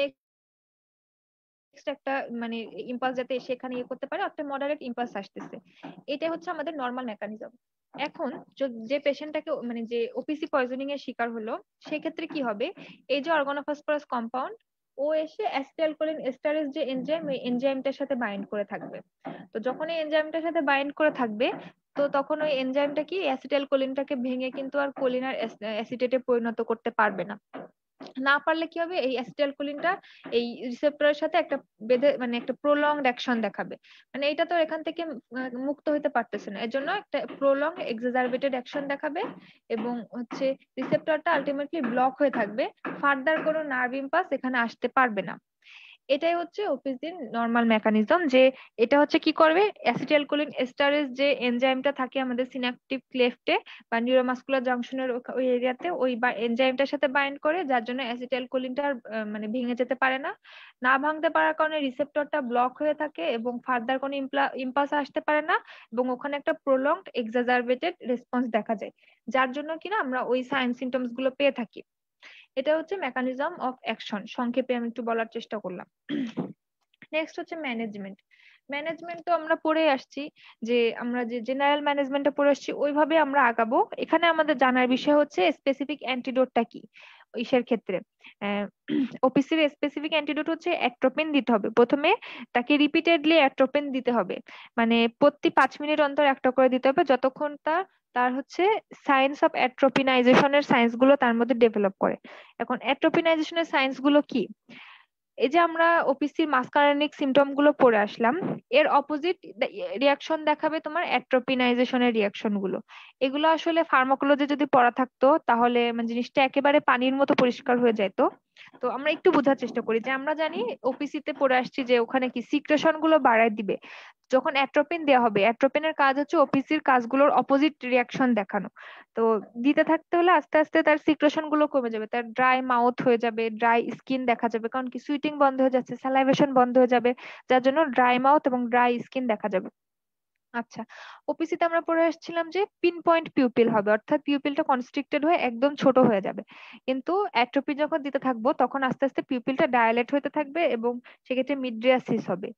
নেক্সট একটা মানে ইম্পালস যাতে সেখানে ইয়ে করতে পারে, একটা মডারেট ইম্পালস আসতেছে। এটা হচ্ছে আমাদের নর্মাল মেকানিজম। এখন যে পেশেন্টটাকে মানে যে ওপিসি পয়জনিং এর শিকার হলো, সেক্ষেত্রে কি হবে, এই যে অর্গানোফসফরাস কম্পাউন্ড ও এসে অ্যাসিটাইলকোলিন এস্টারেজ যে এনজাইম, এই এনজাইমটার সাথে বাইন্ড করে থাকবে। তো যখন এই এনজাইমটার সাথে বাইন্ড করে থাকবে, তো তখন ওই এনজাইমটা কি অ্যাসিটাইল কোলিনটাকে ভেঙে কিন্তু আর কোলিন আর অ্যাসিটেটে পরিণত করতে পারবে না। না পারলে কি হবে, এই অ্যাসিটাইলকোলিনটা এই রিসেপ্টরের সাথে একটা বেঁধে মানে একটা প্রলংড অ্যাকশন দেখাবে, মানে এটা তো এখান থেকে আহ, মুক্ত হতে পারতেছে না, এর জন্য একটা প্রলং এক্সাজারবেটেড অ্যাকশন দেখাবে এবং হচ্ছে রিসেপ্টরটা আলটিমেটলি ব্লক হয়ে থাকবে, ফার্দার কোনো নার্ভ ইম্পালস এখানে আসতে পারবে না। এটাই হচ্ছে ওপিসির নর্মাল মেকানিজম, যে এটা হচ্ছে কি করবে, অ্যাসিটাইলকোলিন এস্টারেজ যে এনজাইমটা থাকে আমাদের সিনাপটিক ক্লেফটে বা নিউরোমাসকুলার জংশনের ওই এরিয়াতে, ওই এনজাইমটার সাথে বাইন্ড করে, যার জন্য অ্যাসিটাইলকোলিনটা আর, আহ, মানে ভেঙে যেতে পারে না। না ভাঙতে পারার কারণে রিসেপ্টরটা ব্লক হয়ে থাকে এবং ফার্দার কোনো ইম্পালস আসতে পারে না, এবং ওখানে একটা প্রলংড এক্সাজারবেটেড রেসপন্স দেখা যায়, যার জন্য কিনা আমরা ওই সাইন সিমটমস গুলো পেয়ে থাকি। এটা হচ্ছে মেকানিজম অফ অ্যাকশন, সংক্ষেপে আমি একটু বলার চেষ্টা করলাম। নেক্সট হচ্ছে ম্যানেজমেন্ট। ম্যানেজমেন্ট তো আমরা পড়ে আসছি, যে আমরা যে জেনারেল ম্যানেজমেন্টটা পড়ে আসছি ওইভাবে আমরা আগাবো। এখানে আমাদের জানার বিষয় হচ্ছে স্পেসিফিক অ্যান্টিডোটটা কি ইসের ক্ষেত্রে। ওপিসির স্পেসিফিক অ্যান্টিডোট হচ্ছে অ্যাট্রোপিন দিতে হবে প্রথমে, তাকে রিপিটেডলি অ্যাট্রোপিন দিতে হবে, মানে প্রতি পাঁচ মিনিট অন্তর একটা করে দিতে হবে, যতক্ষণ তার তার হচ্ছে সায়েন্স অফ অ্যাট্রোপিনাইজেশনের সায়েন্স গুলো তার মধ্যে ডেভেলপ করে। এখন অ্যাট্রোপিনাইজেশনের সায়েন্স গুলো কি, এই যে আমরা ওপিসির মাসকারেনিক সিমটম গুলো পড়ে আসলাম, এর অপোজিট রিয়াকশন দেখাবে তোমার অ্যাট্রোপিনাইজেশনের রিয়াকশন গুলো। এগুলো আসলে ফার্মাকোলজি যদি পড়া থাকতো তাহলে মানে জিনিসটা একেবারে পানির মতো পরিষ্কার হয়ে যেত। তো আমরা একটু বোঝার চেষ্টা করি, যে আমরা জানি ওপিসি তে পড়ে আসছি যে ওখানে কি সিক্রেশন গুলো বাড়ায় দিবে, যখন অ্যাট্রোপিন দেওয়া হবে, অ্যাট্রোপিনের কাজ হচ্ছে ওপিসির কাজগুলোর অপোজিট রিয়াকশন দেখানো। তো দিতে থাকতে হলে আস্তে আস্তে তার সিক্রেশন গুলো কমে যাবে, তার ড্রাই মাউথ হয়ে যাবে, ড্রাই স্কিন দেখা যাবে, কারণ কি সুইটিং বন্ধ হয়ে যাচ্ছে, স্যালাইভেশন বন্ধ হয়ে যাবে, যার জন্য ড্রাই মাউথ এবং ড্রাই স্কিন দেখা যাবে। আচ্ছা, ওপিসিতে আমরা পড়ে আসছিলাম যে পিন পয়েন্ট পিউপিল হবে, অর্থাৎ পিউপিলটা কনস্ট্রিক্টেড হয়ে একদম ছোট হয়ে যাবে, কিন্তু অ্যাট্রোপি যখন দিতে থাকবো তখন আস্তে আস্তে পিউপিলটা ডায়ালেট হতে থাকবে এবং সেক্ষেত্রে মিডরিয়াসিস হবে।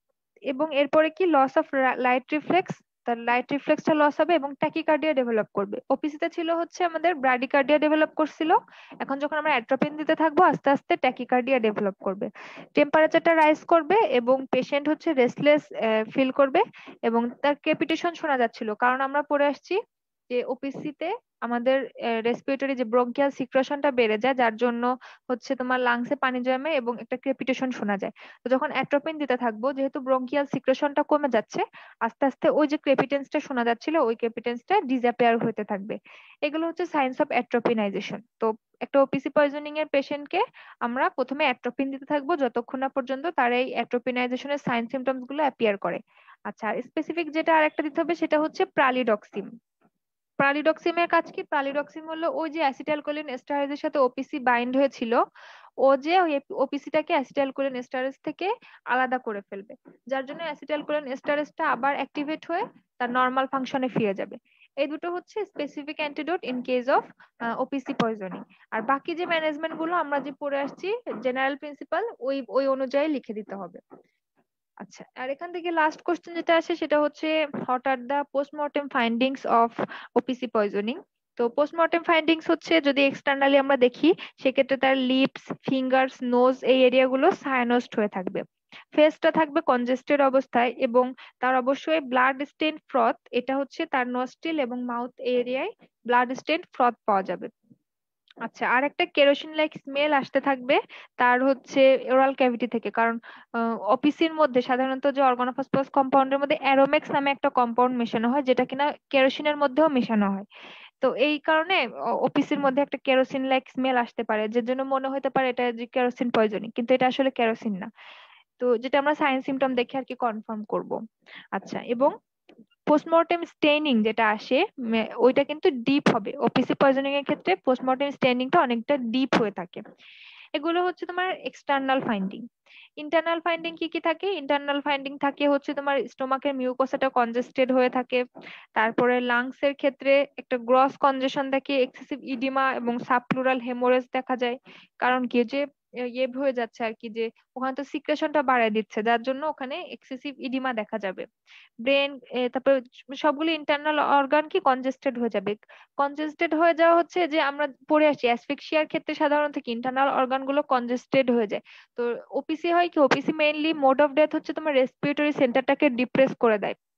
এবং এরপরে কি লস অফ লাইট রিফ্লেক্স, তার লাইট রিফ্লেক্সটা লস হবে এবং ট্যাকিকার্ডিয়া ডেভেলপ করবে। ওপিসিতে ছিল হচ্ছে আমাদের ব্রাডিকার্ডিয়া ডেভেলপ করছিল, এখন যখন আমরা অ্যাট্রোপিন দিতে থাকবো আস্তে আস্তে ট্যাকিকার্ডিয়া ডেভেলপ করবে, টেম্পারেচারটা রাইজ করবে এবং পেশেন্ট হচ্ছে রেস্টলেস ফিল করবে এবং তার ক্রেপিটেশন শোনা যাচ্ছিল, কারণ আমরা পড়ে আসছি যে ওপিসিতে আমাদের রেসপিরেটরি যে ব্রঙ্কিয়াল সিক্রেশনটা বেড়ে যায়, যার জন্য হচ্ছে তোমার লাংসে পানি জমে এবং একটা ক্রেপিটেশন শোনা যায়। তো যখন অ্যাট্রোপিন দিতে থাকবো, যেহেতু ব্রঙ্কিয়াল সিক্রেশনটা কমে যাচ্ছে, আস্তে আস্তে ওই যে ক্রেপিটেন্সটা শোনা যাচ্ছিল ওই ক্রেপিটেন্সটা ডিসঅ্যাপিয়ার হতে থাকবে। এগুলো হচ্ছে সাইন্স অফ অ্যাট্রোপিনাইজেশন। তো একটা ওপিসি পয়জনিং এর পেশেন্টকে আমরা প্রথমে অ্যাট্রোপিন দিতে থাকবো যতক্ষণ না পর্যন্ত তার এই অ্যাট্রোপিনাইজেশনের সাইন সিমটমস গুলো অ্যাপিয়ার করে। আচ্ছা, স্পেসিফিক যেটা আরেকটা দিতে হবে সেটা হচ্ছে প্রালিডক্সিম। প্রালিডক্সিমের কাজ কি, প্রালিডক্সিম হলো ওই যে অ্যাসিটাইলকোলিন এস্টারেজের সাথে ওপিসি বাইন্ড হয়েছিল, ও যে ওই ওপিসিটাকে অ্যাসিটাইলকোলিন এস্টারেজ থেকে আলাদা করে ফেলবে, যার জন্য অ্যাসিটাইলকোলিন এস্টারেজটা আবার অ্যাক্টিভেট হয়ে তার নর্মাল ফাংশনে ফিরে যাবে। এই দুটো হচ্ছে specific antidote in case of OPC poisoning. আর বাকি যে ম্যানেজমেন্ট গুলো আমরা যে পড়ে আসছি জেনারেল প্রিন্সিপাল, ওই ওই অনুযায়ী লিখে দিতে হবে। আচ্ছা, আর এখান থেকে লাস্ট কোশ্চেন যেটা আসে সেটা হচ্ছে what are the postmortem findings of OPC poisoning. তো পোস্টমর্টেম ফাইন্ডিংস হচ্ছে যদি এক্সটার্নালি আমরা দেখি, সেক্ষেত্রে তার লিপস, ফিঙ্গার্স, নোজ এই এরিয়াগুলো সায়ানোজড হয়ে থাকবে, ফেসটা থাকবে কনজেস্টেড অবস্থায় এবং তার অবশ্যই ব্লাড স্টেন ফ্রথ, এটা হচ্ছে তার নস্ট্রিল এবং মাউথ এরিয়ায় ব্লাড স্টেন ফ্রথ পাওয়া যাবে। আচ্ছা, আর একটা কেরোসিন লাইক স্মেল আসতে থাকবে তার হচ্ছে ওরাল ক্যাভিটি থেকে, কারণ অপিসির মধ্যে সাধারণত যে অর্গানোফসফরাস কম্পাউন্ডের মধ্যে অ্যারোমেক্স নামে একটা কম্পাউন্ড মেশানো হয়, যেটা কিনা কেরোসিনের মধ্যেও মেশানো হয়। তো এই কারণে ওপিসির মধ্যে একটা কেরোসিন লাইক স্মেল আসতে পারে, যে জন্য মনে হতে পারে এটা যে কেরোসিন পয়জনিং, কিন্তু এটা আসলে কেরোসিন না। তো যেটা আমরা সাইন সিমটম দেখে আর কি কনফার্ম করব। আচ্ছা, এবং পোস্টমর্টেম স্টেইনিং যেটা আসে উম, ওইটা কিন্তু ডিপ হবে, ওপিসি পয়জনিং এর ক্ষেত্রে পোস্টমর্টেম স্টেইনিংটা অনেকটা ডিপ হয়ে থাকে। এগুলো হচ্ছে তোমার এক্সটার্নাল ফাইন্ডিং। ইন্টারনাল ফাইন্ডিং কি কি থাকে, ইন্টারনাল ফাইন্ডিং থাকে হচ্ছে তোমার স্টোমাকের মিউকোসাটা কনজেস্টেড হয়ে থাকে, তারপরে লাংস এর ক্ষেত্রে একটা গ্রস কনজেশন থাকে, এক্সেসিভ ইডিমা এবং সাবপ্লুরাল হেমোরেজ দেখা যায়, কারণ কি যে ইয়ে হয়ে যাচ্ছে আর কি, যে ওখানে তো সিক্রেশনটা বাড়ায় দিচ্ছে, যার জন্য ওখানে এক্সেসিভ ইডিমা দেখা যাবে। ব্রেন, তারপরে সবগুলো ইন্টারনাল অর্গান কি কনজেস্টেড হয়ে যাবে। কনজেস্টেড হয়ে যাওয়া হচ্ছে যে আমরা পড়ে আসি অ্যাসফিক্সিয়ার ক্ষেত্রে সাধারণত কি ইন্টারনাল অর্গান গুলো কনজেস্টেড হয়ে যায়। তো ওপিসি হয় কি, OPC mainly mode of death হচ্ছে তোমার রেসপিরেটরি সেন্টারটাকে ডিপ্রেস করে দেয়,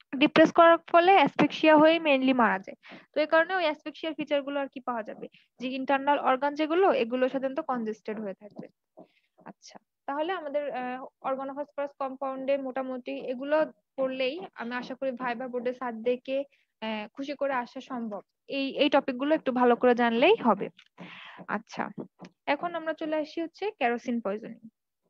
ডিপ্রেস করার ফলে অ্যাসফিক্সিয়া হয়ে মেইনলি মারা যায়। তো এই কারণে ওই অ্যাসফিক্সিয়ার ফিচার গুলো আর কি পাওয়া যাবে, যে ইন্টারনাল অর্গান যেগুলো এগুলো সাধারণত কনজেস্টেড হয়ে থাকবে। আচ্ছা, তাহলে আমাদের অর্গানোফসফরাস কম্পাউন্ডে মোটামুটি এগুলো পড়লেই আমি আশা করি ভাইবা বোর্ডে স্যারদেরকে আহ, খুশি করে আসা সম্ভব। এই এই টপিক গুলো একটু ভালো করে জানলেই হবে। আচ্ছা, এখন আমরা চলে আসি হচ্ছে কেরোসিন পয়জনিং।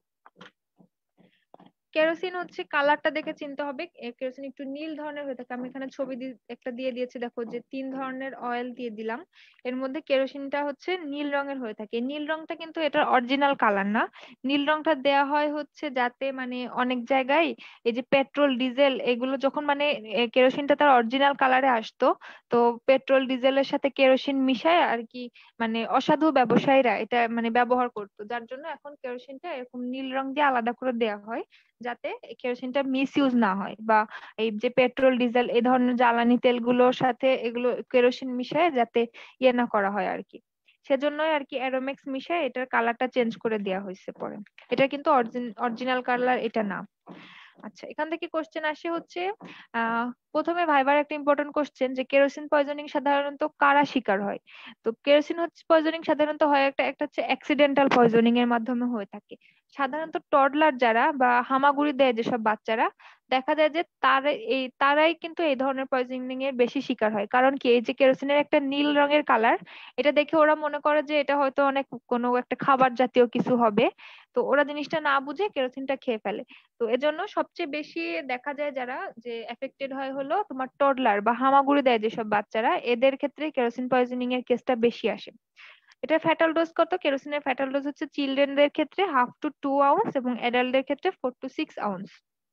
কেরোসিন হচ্ছে কালারটা দেখে চিনতে হবে, এ কেরোসিন একটু নীল ধরনের হয়ে থাকে। আমি এখানে ছবি দি- একটা দিয়ে দিয়েছি, দেখো যে তিন ধরনের অয়েল দিয়ে দিলাম, এর মধ্যে কেরোসিনটা হচ্ছে নীল রঙের হয়ে থাকে। নীল রংটা কিন্তু এটার অরিজিনাল কালার না, নীল রংটা দেয়া হয় হচ্ছে যাতে মানে অনেক জায়গায় এই যে পেট্রোল ডিজেল এগুলো যখন মানে এ, কেরোসিনটা তার অরিজিনাল কালারে আসতো, তো পেট্রোল ডিজেলের সাথে কেরোসিন মিশায় আর কি মানে অসাধু ব্যবসায়ীরা এটা মানে ব্যবহার করতো, যার জন্য এখন কেরোসিনটা এরকম নীল রং দিয়ে আলাদা করে দেওয়া হয়, যাতে কেরোসিনটা মিস ইউজ না হয়, বা এই যে পেট্রোল ডিজেল এই ধরনের জ্বালানি তেলগুলোর সাথে এগুলো কেরোসিন মিশায় যাতে ইয়ে না করা হয় আর কি। সেজন্যই আর কি অ্যারোমেক্স মিশায় এটার কালারটা চেঞ্জ করে দেওয়া হয়েছে পরে। এটা কিন্তু অরিজিনাল কালার এটা না। আচ্ছা, এখান থেকে কোশ্চেন আসে হচ্ছে আহ প্রথমে ভাইবার একটা ইম্পর্টেন্ট কোশ্চেন, যে কেরোসিন পয়জনিং সাধারণত কারা শিকার হয়। তো কেরোসিন হচ্ছে পয়জনিং সাধারণত হয় একটা একটা হচ্ছে অ্যাক্সিডেন্টাল পয়জনিং এর মাধ্যমে হয়ে থাকে। সাধারণত টডলার যারা বা হামাগুড়ি দেয় যেসব বাচ্চারা, দেখা যায় যে তার এই তারাই কিন্তু এই ধরনের পয়জনিং এর বেশি শিকার হয়। কারণ কি, এই যে কেরোসিনের একটা নীল রঙের কালার, এটা দেখে ওরা মনে করে যে এটা হয়তো অনেক কোনো একটা খাবার জাতীয় কিছু হবে, তো ওরা জিনিসটা না বুঝে কেরোসিনটা খেয়ে ফেলে। তো এজন্য সবচেয়ে বেশি দেখা যায় যারা যে এফেক্টেড হয় হলো তোমার টডলার বা হামাগুড়ি দেয় যেসব বাচ্চারা, এদের ক্ষেত্রে কেরোসিন পয়জনিং এর কেসটা বেশি আসে। এটা ফ্যাটাল ডোজ কত, কেরোসিনের ফ্যাটাল ডোজ হচ্ছে চিলড্রেনদের ক্ষেত্রে হাফ টু টু আউন্স এবং অ্যাডাল্টদের ক্ষেত্রে ফোর টু সিক্স আউন্স।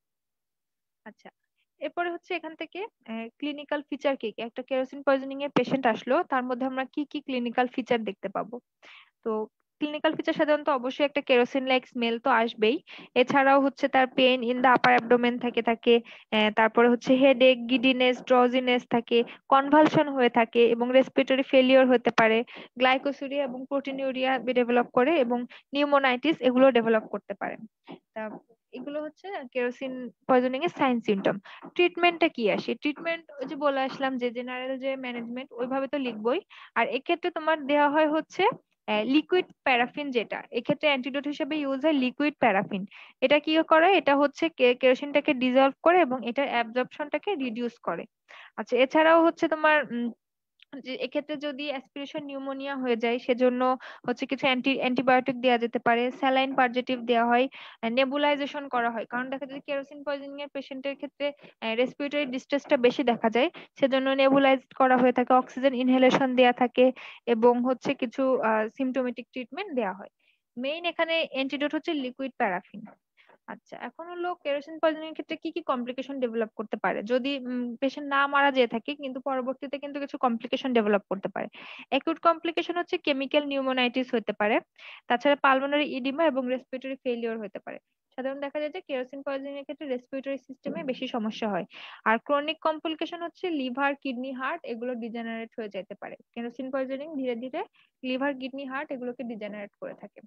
আচ্ছা, এরপরে হচ্ছে এখান থেকে ক্লিনিক্যাল ফিচার কি কি, একটা কেরোসিন পয়জনিং এর পেশেন্ট আসলো তার মধ্যে আমরা কি কি ক্লিনিক্যাল ফিচার দেখতে পাবো। তো ক্লিনিক্যাল ফিচার সাধারণত অবশ্যই একটা কেরোসিন লাইক স্মেল তো আসবেই, এছাড়াও হচ্ছে তার pain in the upper abdomen থেকে থাকে, আহ, তারপরে হচ্ছে হেডেক, গিডিনেস, ড্রজিনেস থাকে, কনভালশন হয়ে থাকে এবং রেসপিরেটরি ফেলিওর হতে পারে, গ্লাইকোসুরিয়া এবং প্রোটিনিউরিয়া ডেভেলপ করে এবং নিউমোনাইটিস এগুলো ডেভেলপ করতে পারে। তা এগুলো হচ্ছে কেরোসিন পয়জনিং এর সাইন সিমটম। ট্রিটমেন্টটা কি আসে, ট্রিটমেন্ট ওই যে বলে আসলাম যে জেনারেল যে ম্যানেজমেন্ট ওইভাবে তো লিখবোই। আর এক্ষেত্রে তোমার দেওয়া হয় হচ্ছে লিকুইড প্যারাফিন, যেটা এক্ষেত্রে অ্যান্টিডোট হিসেবে ইউজ হয় লিকুইড প্যারাফিন। এটা কি করে, এটা হচ্ছে কেরোসিনটাকে ডিজলভ করে এবং এটার অ্যাবজর্পশনটাকে রিডিউস করে। আচ্ছা, এছাড়াও হচ্ছে তোমার উম, যে এক্ষেত্রে যদি অ্যাসপিরেশন নিউমোনিয়া হয়ে যায় সেজন্য হচ্ছে কিছু অ্যান্টি অ্যান্টিবায়োটিক দেওয়া যেতে পারে, স্যালাইন পার্জেটিভ দেওয়া হয়, নেবুলাইজেশন করা হয়। কারণ দেখা যায় কেরোসিন পয়জনিং এর পেশেন্টের ক্ষেত্রে রেসপিরেটরি ডিস্ট্রেসটা বেশি দেখা যায়, সেজন্য নেবুলাইজ করা হয়ে থাকে, অক্সিজেন ইনহেলেশন দেওয়া থাকে এবং হচ্ছে কিছু সিমটোমেটিক ট্রিটমেন্ট দেওয়া হয়। মেইন এখানে অ্যান্টিডোট হচ্ছে লিকুইড প্যারাফিন। আচ্ছা, এখন হলো কেরোসিন পয়জনিং এর ক্ষেত্রে কি কি কমপ্লিকেশন ডেভেলপ করতে পারে, যদি পেশেন্ট না মারা যেয়ে থাকে কিন্তু পরবর্তীতে কিন্তু কিছু কমপ্লিকেশন ডেভেলপ করতে পারে। অ্যাকিউট কমপ্লিকেশন হচ্ছে কেমিক্যাল নিউমোনাইটিস হতে পারে, তাছাড়া পালমোনারি ইডিমা এবং রেসপিরেটরি ফেলিওর হতে পারে। সাধারণত দেখা যায় যে কেরোসিন পয়জনিং এর ক্ষেত্রে রেসপিরেটরি সিস্টেমে বেশি সমস্যা হয়। আর ক্রনিক কমপ্লিকেশন হচ্ছে লিভার, কিডনি, হার্ট এগুলো ডিজেনারেট হয়ে যেতে পারে। কেরোসিন পয়জনিং ধীরে ধীরে লিভার, কিডনি, হার্ট এগুলোকে ডিজেনারেট করে থাকে।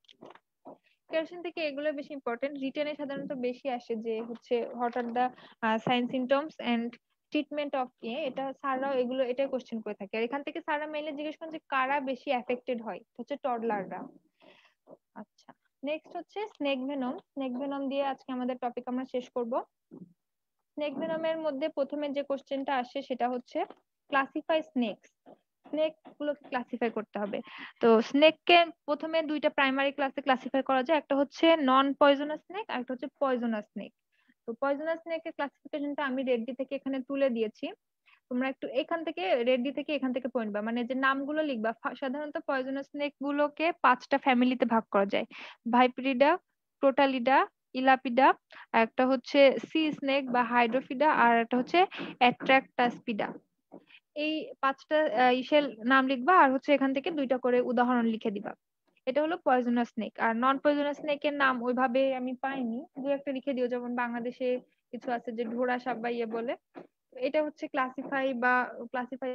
কেরোসিন থেকে এগুলো বেশি ইম্পর্টেন্ট, রিটেনে সাধারণত বেশি আসে যে হচ্ছে what are the sign symptoms and treatment of এ, এটা স্যাররাও এগুলো এটাই কোশ্চেন করে থাকে। আর এখান থেকে স্যাররা মেইনলি জিজ্ঞেস করেন যে কারা বেশি এফেক্টেড হয়, হচ্ছে টডলাররা। আচ্ছা, নেক্সট হচ্ছে স্নেক ভেনম। স্নেক ভেনম দিয়ে আজকে আমাদের টপিক আমরা শেষ করব। স্নেক ভেনমের মধ্যে প্রথমে যে কোশ্চেনটা আসে সেটা হচ্ছে ক্লাসিফাই স্নেকস। স্নেক গুলোকে ক্লাসিফাই করতে হবে। তো স্নেককে প্রথমে দুইটা প্রাইমারি ক্লাসে ক্লাসিফাই করা যায়, একটা হচ্ছে নন পয়জনাস স্নেক আর একটা হচ্ছে পয়জনাস স্নেক। তো পয়জনাস স্নেকের ক্লাসিফিকেশনটা আমি রেডি থেকে এখানে তুলে দিয়েছি, তোমরা একটু এখান থেকে রেডি থেকে এখান থেকে পয়েন্ট বা মানে যে নামগুলো লিখবা। ফা- সাধারণত পয়জনাস স্নেক গুলোকে পাঁচটা ফ্যামিলিতে ভাগ করা যায়, ভাইপ্রিডা, ক্রোটালিডা, ইলাপিডা, একটা হচ্ছে সি স্নেক বা হাইড্রোফিডা, আর একটা হচ্ছে অ্যাট্রাক্টাসপিডা। এই পাঁচটা আহ, ইসের নাম লিখবা আর হচ্ছে এখান থেকে দুইটা করে উদাহরণ লিখে দিবা। এটা হলো পয়জনাস স্নেক। আর নন পয়জনাস স্নেকের নাম ওইভাবে আমি পাইনি, দু একটা লিখে দিও, যেমন বাংলাদেশে কিছু আছে যে ঢোড়া সাপ বা ইয়ে বলে। এটা হচ্ছে ক্লাসিফাই বা ক্লাসিফাই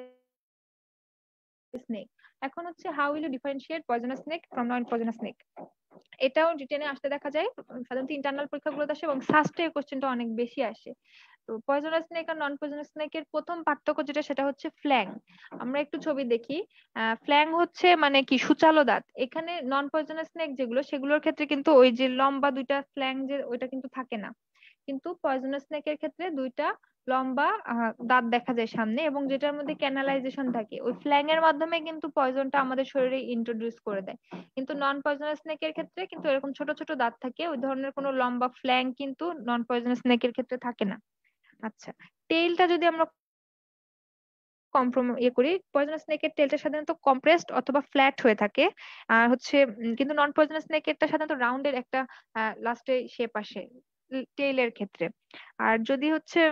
স্নেক। এখন হচ্ছে how will you differentiate poisonous snake from non poisonous snake, এটাও রিটেনে আসতে দেখা যায়, সাধারণত ইন্টারনাল পরীক্ষাগুলোতে আসে এবং সাস্টে এই কোশ্চেনটা অনেক বেশি আসে। তো তো পয়জনাস স্নেক আর নন পয়জনাস স্নেকের প্রথম পার্থক্য যেটা সেটা হচ্ছে ফ্ল্যাং। আমরা একটু ছবি দেখি। ফ্ল্যাং হচ্ছে মানে কি সূচালো দাঁত। এখানে নন পয়জনাস স্নেক যেগুলো সেগুলোর ক্ষেত্রে কিন্তু ওই যে লম্বা দুইটা ফ্ল্যাং যে ওইটা কিন্তু থাকে না। কিন্তু পয়জনাস স্নেকের ক্ষেত্রে দুইটা লম্বা আহ, দাঁত দেখা যায় সামনে, এবং যেটার মধ্যে ক্যানালাইজেশন থাকে ওই ফ্ল্যাং এর মাধ্যমে কিন্তু পয়জনটা আমাদের শরীরে ইন্ট্রোডিউস করে দেয়। কিন্তু নন পয়জনাস স্নেকের ক্ষেত্রে কিন্তু এরকম ছোট ছোট দাঁত থাকে, ওই ধরনের কোনো লম্বা ফ্ল্যাং কিন্তু নন পয়জনাস স্নেকের ক্ষেত্রে থাকে না। আচ্ছা, টেইলটা যদি আমরা কম্প্রোম ইয়ে করি, পয়জনাস স্নেকের টেলটা সাধারণত কম্প্রেসড অথবা ফ্ল্যাট হয়ে থাকে। আর হচ্ছে উম, কিন্তু নন পয়জনাস স্নেকেরটা সাধারণত রাউন্ডের একটা লাস্টে শেপ আসে টেইলের ক্ষেত্রে। আর যদি হচ্ছে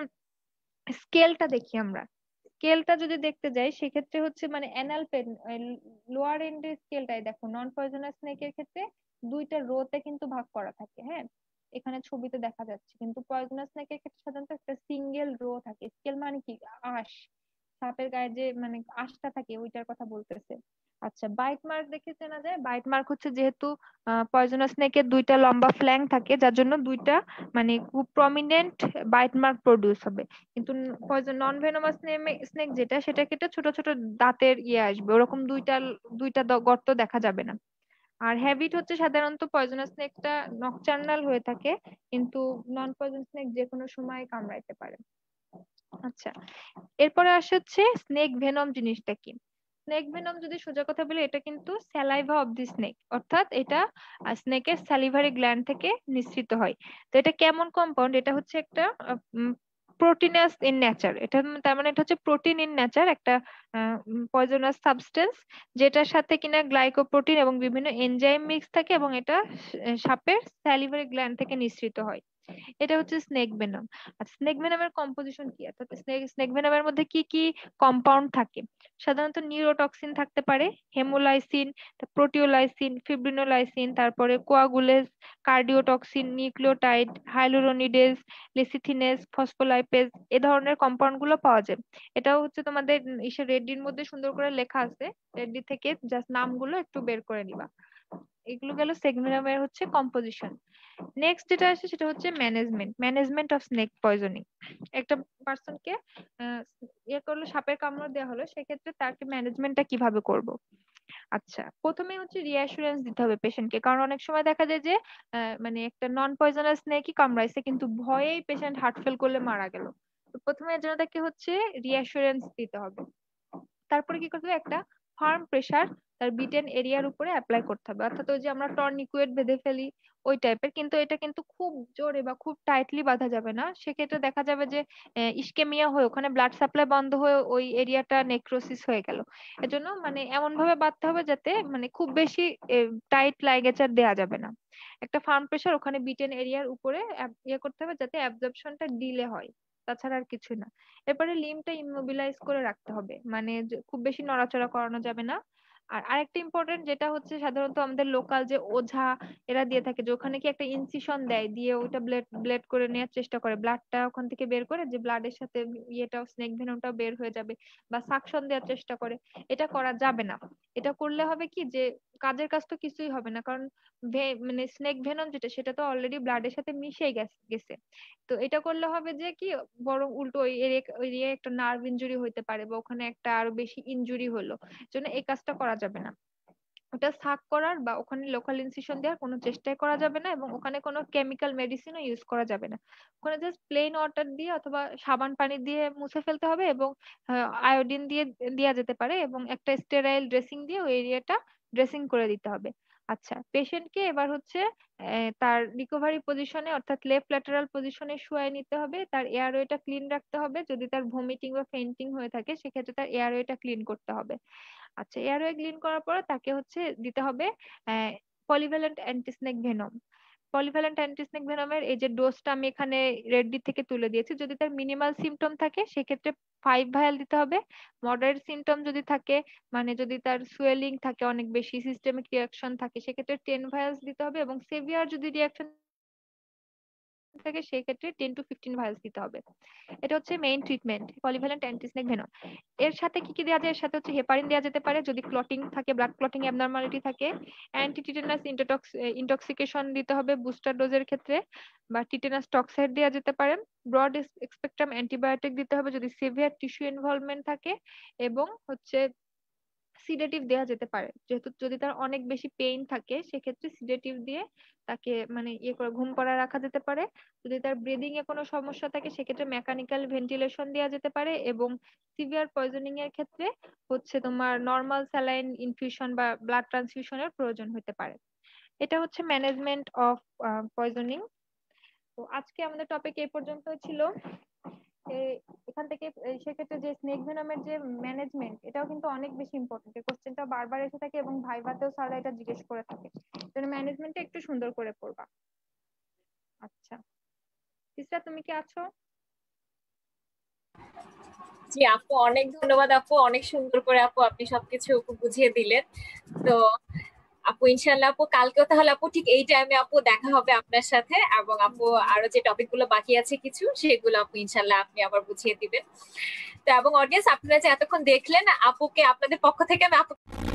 স্কেলটা দেখি আমরা, স্কেলটা যদি দেখতে যাই সেক্ষেত্রে হচ্ছে মানে অ্যানাল পেন লোয়ার এন্ডের স্কেলটাই দেখো নন পয়জনাস স্নেকের ক্ষেত্রে দুইটা রোতে কিন্তু ভাগ করা থাকে। হ্যাঁ, এখানে ছবিতে দেখা যাচ্ছে, কিন্তু পয়জনাস স্নেকের ক্ষেত্রে সাধারণত একটা সিঙ্গেল রো থাকে। স্কেল মানে কি? আঁশ, সাপের গায়ে যে মানে আঁশটা থাকে ওইটার কথা বলতেছে। আচ্ছা, বাইট মার্ক দেখে চেনা যায়। বাইট মার্ক হচ্ছে যেহেতু পয়জনাস স্নেকের দুইটা লম্বা ফ্ল্যাং থাকে যার জন্য দুইটা মানে খুব প্রমিনেন্ট বাইট মার্ক প্রডিউস হবে। কিন্তু পয়জন নন ভেনোমাস স্নেক যেটা সেটা কেটে ছোট ছোট দাঁতের ইয়ে আসবে, ওরকম দুইটা দুইটা দ- গর্ত দেখা যাবে না। আর হ্যাবিট হচ্ছে সাধারণত পয়জনাস স্নেকটা নকটার্নাল হয়ে থাকে, কিন্তু নন পয়জন স্নেক যে কোনো সময় কামড়াইতে পারে। আচ্ছা, এরপরে আসে হচ্ছে স্নেক ভেনম জিনিসটা কি। স্নেক ভেনম যদি সোজা কথা বলি, এটা কিন্তু স্যালাইভা অফ দি স্নেক, অর্থাৎ এটা স্নেকের স্যালিভারি গ্ল্যান্ড থেকে নিঃসৃত হয়। তো এটা কেমন কম্পাউন্ড? এটা হচ্ছে একটা প্রোটিনাস ইন নেচার। এটা উম তার মানে এটা হচ্ছে প্রোটিন ইন নেচার, একটা পয়জনাস সাবস্টেন্স যেটার সাথে কিনা গ্লাইকোপ্রোটিন এবং বিভিন্ন এনজাইম মিক্স থাকে, এবং এটা স- সাপের স্যালিভারি গ্ল্যান্ড থেকে নিঃসৃত হয়। এটা হচ্ছে স্নেক ভেনম। আর স্নেক ভেনমের কম্পোজিশন কি, অর্থাৎ স্নেক স্নেক ভেনমের মধ্যে কি কি কম্পাউন্ড থাকে? সাধারণত নিউরোটক্সিন থাকতে পারে, হেমোলাইসিন, প্রোটিওলাইসিন, ফিব্রিনোলাইসিন, তারপরে coagulase, cardiotoxin, nucleotide, hyaluronidase, lecithinase, phospholipase, এ ধরনের কম্পাউন্ড গুলো পাওয়া যায়। এটাও হচ্ছে তোমাদের ইসে রেডডির মধ্যে সুন্দর করে লেখা আছে, রেডডি থেকে জাস্ট নামগুলো একটু বের করে নিবা। এগুলো গেল সেগমেরামের হচ্ছে কম্পোজিশন। নেক্সট যেটা আসে সেটা হচ্ছে management management of snake poisoning. একটা পার্সনকে ইয়ে করলো, সাপের কামড় দেওয়া হলো, সেক্ষেত্রে তাকে ম্যানেজমেন্টটা কিভাবে করব? আচ্ছা, প্রথমে হচ্ছে রিঅ্যাসুরেন্স দিতে হবে পেশেন্টকে, কারণ অনেক সময় দেখা যায় যে আহ, মানে একটা নন পয়জনাস স্নেকই কামড়াইছে কিন্তু ভয়েই পেশেন্ট হার্ট ফেল করলে মারা গেল। তো প্রথমে এর জন্য তাকে হচ্ছে রিঅ্যাসুরেন্স দিতে হবে। তারপরে কি করতে হবে? একটা ফার্ম প্রেসার তার বিটেন এরিয়ার উপরে অ্যাপ্লাই করতে হবে, অর্থাৎ ওই যে আমরা টর্নিকুয়েট বেঁধে ফেলি ওই টাইপের। কিন্তু এটা কিন্তু খুব জোরে বা খুব টাইটলি বাঁধা যাবে না, সেক্ষেত্রে দেখা যাবে যে ইস্কেমিয়া হয়ে ওখানে ব্লাড সাপ্লাই বন্ধ হয়ে ওই এরিয়াটা নেক্রোসিস হয়ে গেল। এজন্য মানে এমন ভাবে বাঁধতে হবে যাতে মানে খুব বেশি টাইট লাইগেচার দেওয়া যাবে না। একটা ফার্ম প্রেসার ওখানে বিটেন এরিয়ার উপরে অ্যাব- ইয়ে করতে হবে যাতে অ্যাবজর্পশনটা ডিলে হয়, তাছাড়া আর কিছু না। এরপরে লিমটা ইমমোবিলাইজ করে রাখতে হবে, মানে যে খুব বেশি নড়াচড়া করানো যাবে না। আর আরেকটা ইম্পর্টেন্ট যেটা হচ্ছে সাধারণত আমাদের লোকাল যে ওঝা এরা দিয়ে থাকে, যে ওখানে কি একটা ইনসিশন দেয়, দিয়ে ওইটা ব্লেড ব্লেড করে নেওয়ার চেষ্টা করে, ব্লাডটা ওখান থেকে বের করে, যে ব্লাডের সাথে ইয়েটাও স্নেক ভেনমটাও বের হয়ে যাবে, বা সাকশন দেওয়ার চেষ্টা করে। এটা করা যাবে না। এটা করলে হবে কি যে কাজের কাজ তো কিছুই হবে না, কারণ ভে- মানে স্নেক ভেনম যেটা সেটা তো অলরেডি ব্লাডের সাথে মিশে গেছে গেছে। তো এটা করলে হবে যে কি, বরং উল্টো ওই এরিয়া ওই এরিয়ায় একটা নার্ভ ইনজুরি হতে পারে, বা ওখানে একটা আরো বেশি ইনজুরি হলো। জন্য এই কাজটা করা যাবে না। ওটা সাক করার বা ওখানে লোকাল ইনসিশন দেওয়ার কোনো চেষ্টাই করা যাবে না, এবং ওখানে কোনো কেমিক্যাল মেডিসিনও ইউজ করা যাবে না। ওখানে জাস্ট প্লেন ওয়াটার দিয়ে অথবা সাবান পানি দিয়ে মুছে ফেলতে হবে, এবং আয়োডিন দিয়ে দেওয়া যেতে পারে, এবং একটা স্টেরাইল ড্রেসিং দিয়ে ওই এরিয়াটা ড্রেসিং করে দিতে হবে। আচ্ছা, পেশেন্টকে এবার হচ্ছে আহ, তার রিকভারি পজিশনে অর্থাৎ লেফট ল্যাটারাল পজিশনে শুয়ায় নিতে হবে, তার এয়ারওয়েটা ক্লিন রাখতে হবে। যদি তার ভমিটিং বা ফেন্টিং হয়ে থাকে সেক্ষেত্রে তার এয়ারওয়েটা ক্লিন করতে হবে। আচ্ছা, এয়ারওয়ে ক্লিন করার পরে তাকে হচ্ছে দিতে হবে polyvalent antisnake venom. Polyvalent antisnake ভেনমের এই যে ডোজটা আমি এখানে রেডডি থেকে তুলে দিয়েছি। যদি তার মিনিমাল সিমটম থাকে সেক্ষেত্রে ফাইভ ভায়াল দিতে হবে। মডারেট সিমটম যদি থাকে, মানে যদি তার সুয়েলিং থাকে, অনেক বেশি সিস্টেমিক রিয়াকশন থাকে, সেক্ষেত্রে টেন ভায়ালস দিতে হবে, এবং সেভিয়ার যদি রিয়াকশন থাকে সেক্ষেত্রে টেন টু ফিফটিন ভায়ালস দিতে হবে। এটা হচ্ছে main treatment polyvalent antisnake venom. এর সাথে কি কি দেওয়া যায়? এর সাথে হচ্ছে হেপারিন দেওয়া যেতে পারে যদি ক্লটিং থাকে, ব্লাড ক্লটিং অ্যাবনর্মালিটি থাকে। অ্যান্টি টিটেনাস ইনটক্সিকেশন দিতে হবে বুস্টার ডোজের ক্ষেত্রে, বা টিটেনাস টক্সাইড দেওয়া যেতে পারে। ব্রড স্পেকট্রাম অ্যান্টিবায়োটিক দিতে হবে যদি সিভিয়ার টিস্যু ইনভলভমেন্ট থাকে, এবং হচ্ছে সিডেটিভ দেওয়া যেতে পারে যেহেতু যদি তার অনেক বেশি পেইন থাকে সেক্ষেত্রে সিডেটিভ দিয়ে তাকে মানে ইয়ে করে ঘুম পাড়া রাখা যেতে পারে। যদি তার ব্রিদিং এ কোনো সমস্যা থাকে সেক্ষেত্রে মেকানিক্যাল ভেন্টিলেশন দেওয়া যেতে পারে, এবং সিভিয়ার পয়জনিং এর ক্ষেত্রে হচ্ছে তোমার নর্মাল স্যালাইন ইনফিউশন বা ব্লাড ট্রান্সফিউশনের প্রয়োজন হতে পারে। এটা হচ্ছে ম্যানেজমেন্ট অফ পয়জনিং। তো আজকে আমাদের টপিক এই পর্যন্তই ছিল। এ- এখান থেকে এই সেক্ষেত্রে যে স্নেক ভেনমের যে ম্যানেজমেন্ট, এটাও কিন্তু অনেক বেশি ইম্পর্টেন্ট। এই কোশ্চেনটা বারবার এসে থাকে এবং ভাইভাতেও স্যাররা এটা জিজ্ঞেস করে থাকে। জন্য ম্যানেজমেন্টটা একটু সুন্দর করে পড়বা। আচ্ছা, তিসরা তুমি কি আছো? জি আপু, অনেক ধন্যবাদ আপু, অনেক সুন্দর করে আপু আপনি সবকিছু আপু বুঝিয়ে দিলেন। তো আপু ইনশাল্লাহ আপু কালকেও তাহলে আপু ঠিক এই টাইমে আপু দেখা হবে আপনার সাথে, এবং আপু আরো যে টপিক গুলো বাকি আছে কিছু সেগুলো আপু ইনশাল্লাহ আপনি আবার বুঝিয়ে দিবেন। তো এবং অডিয়েন্স আপনারা যে এতক্ষণ দেখলেন, আপুকে আপনাদের পক্ষ থেকে আমি আপু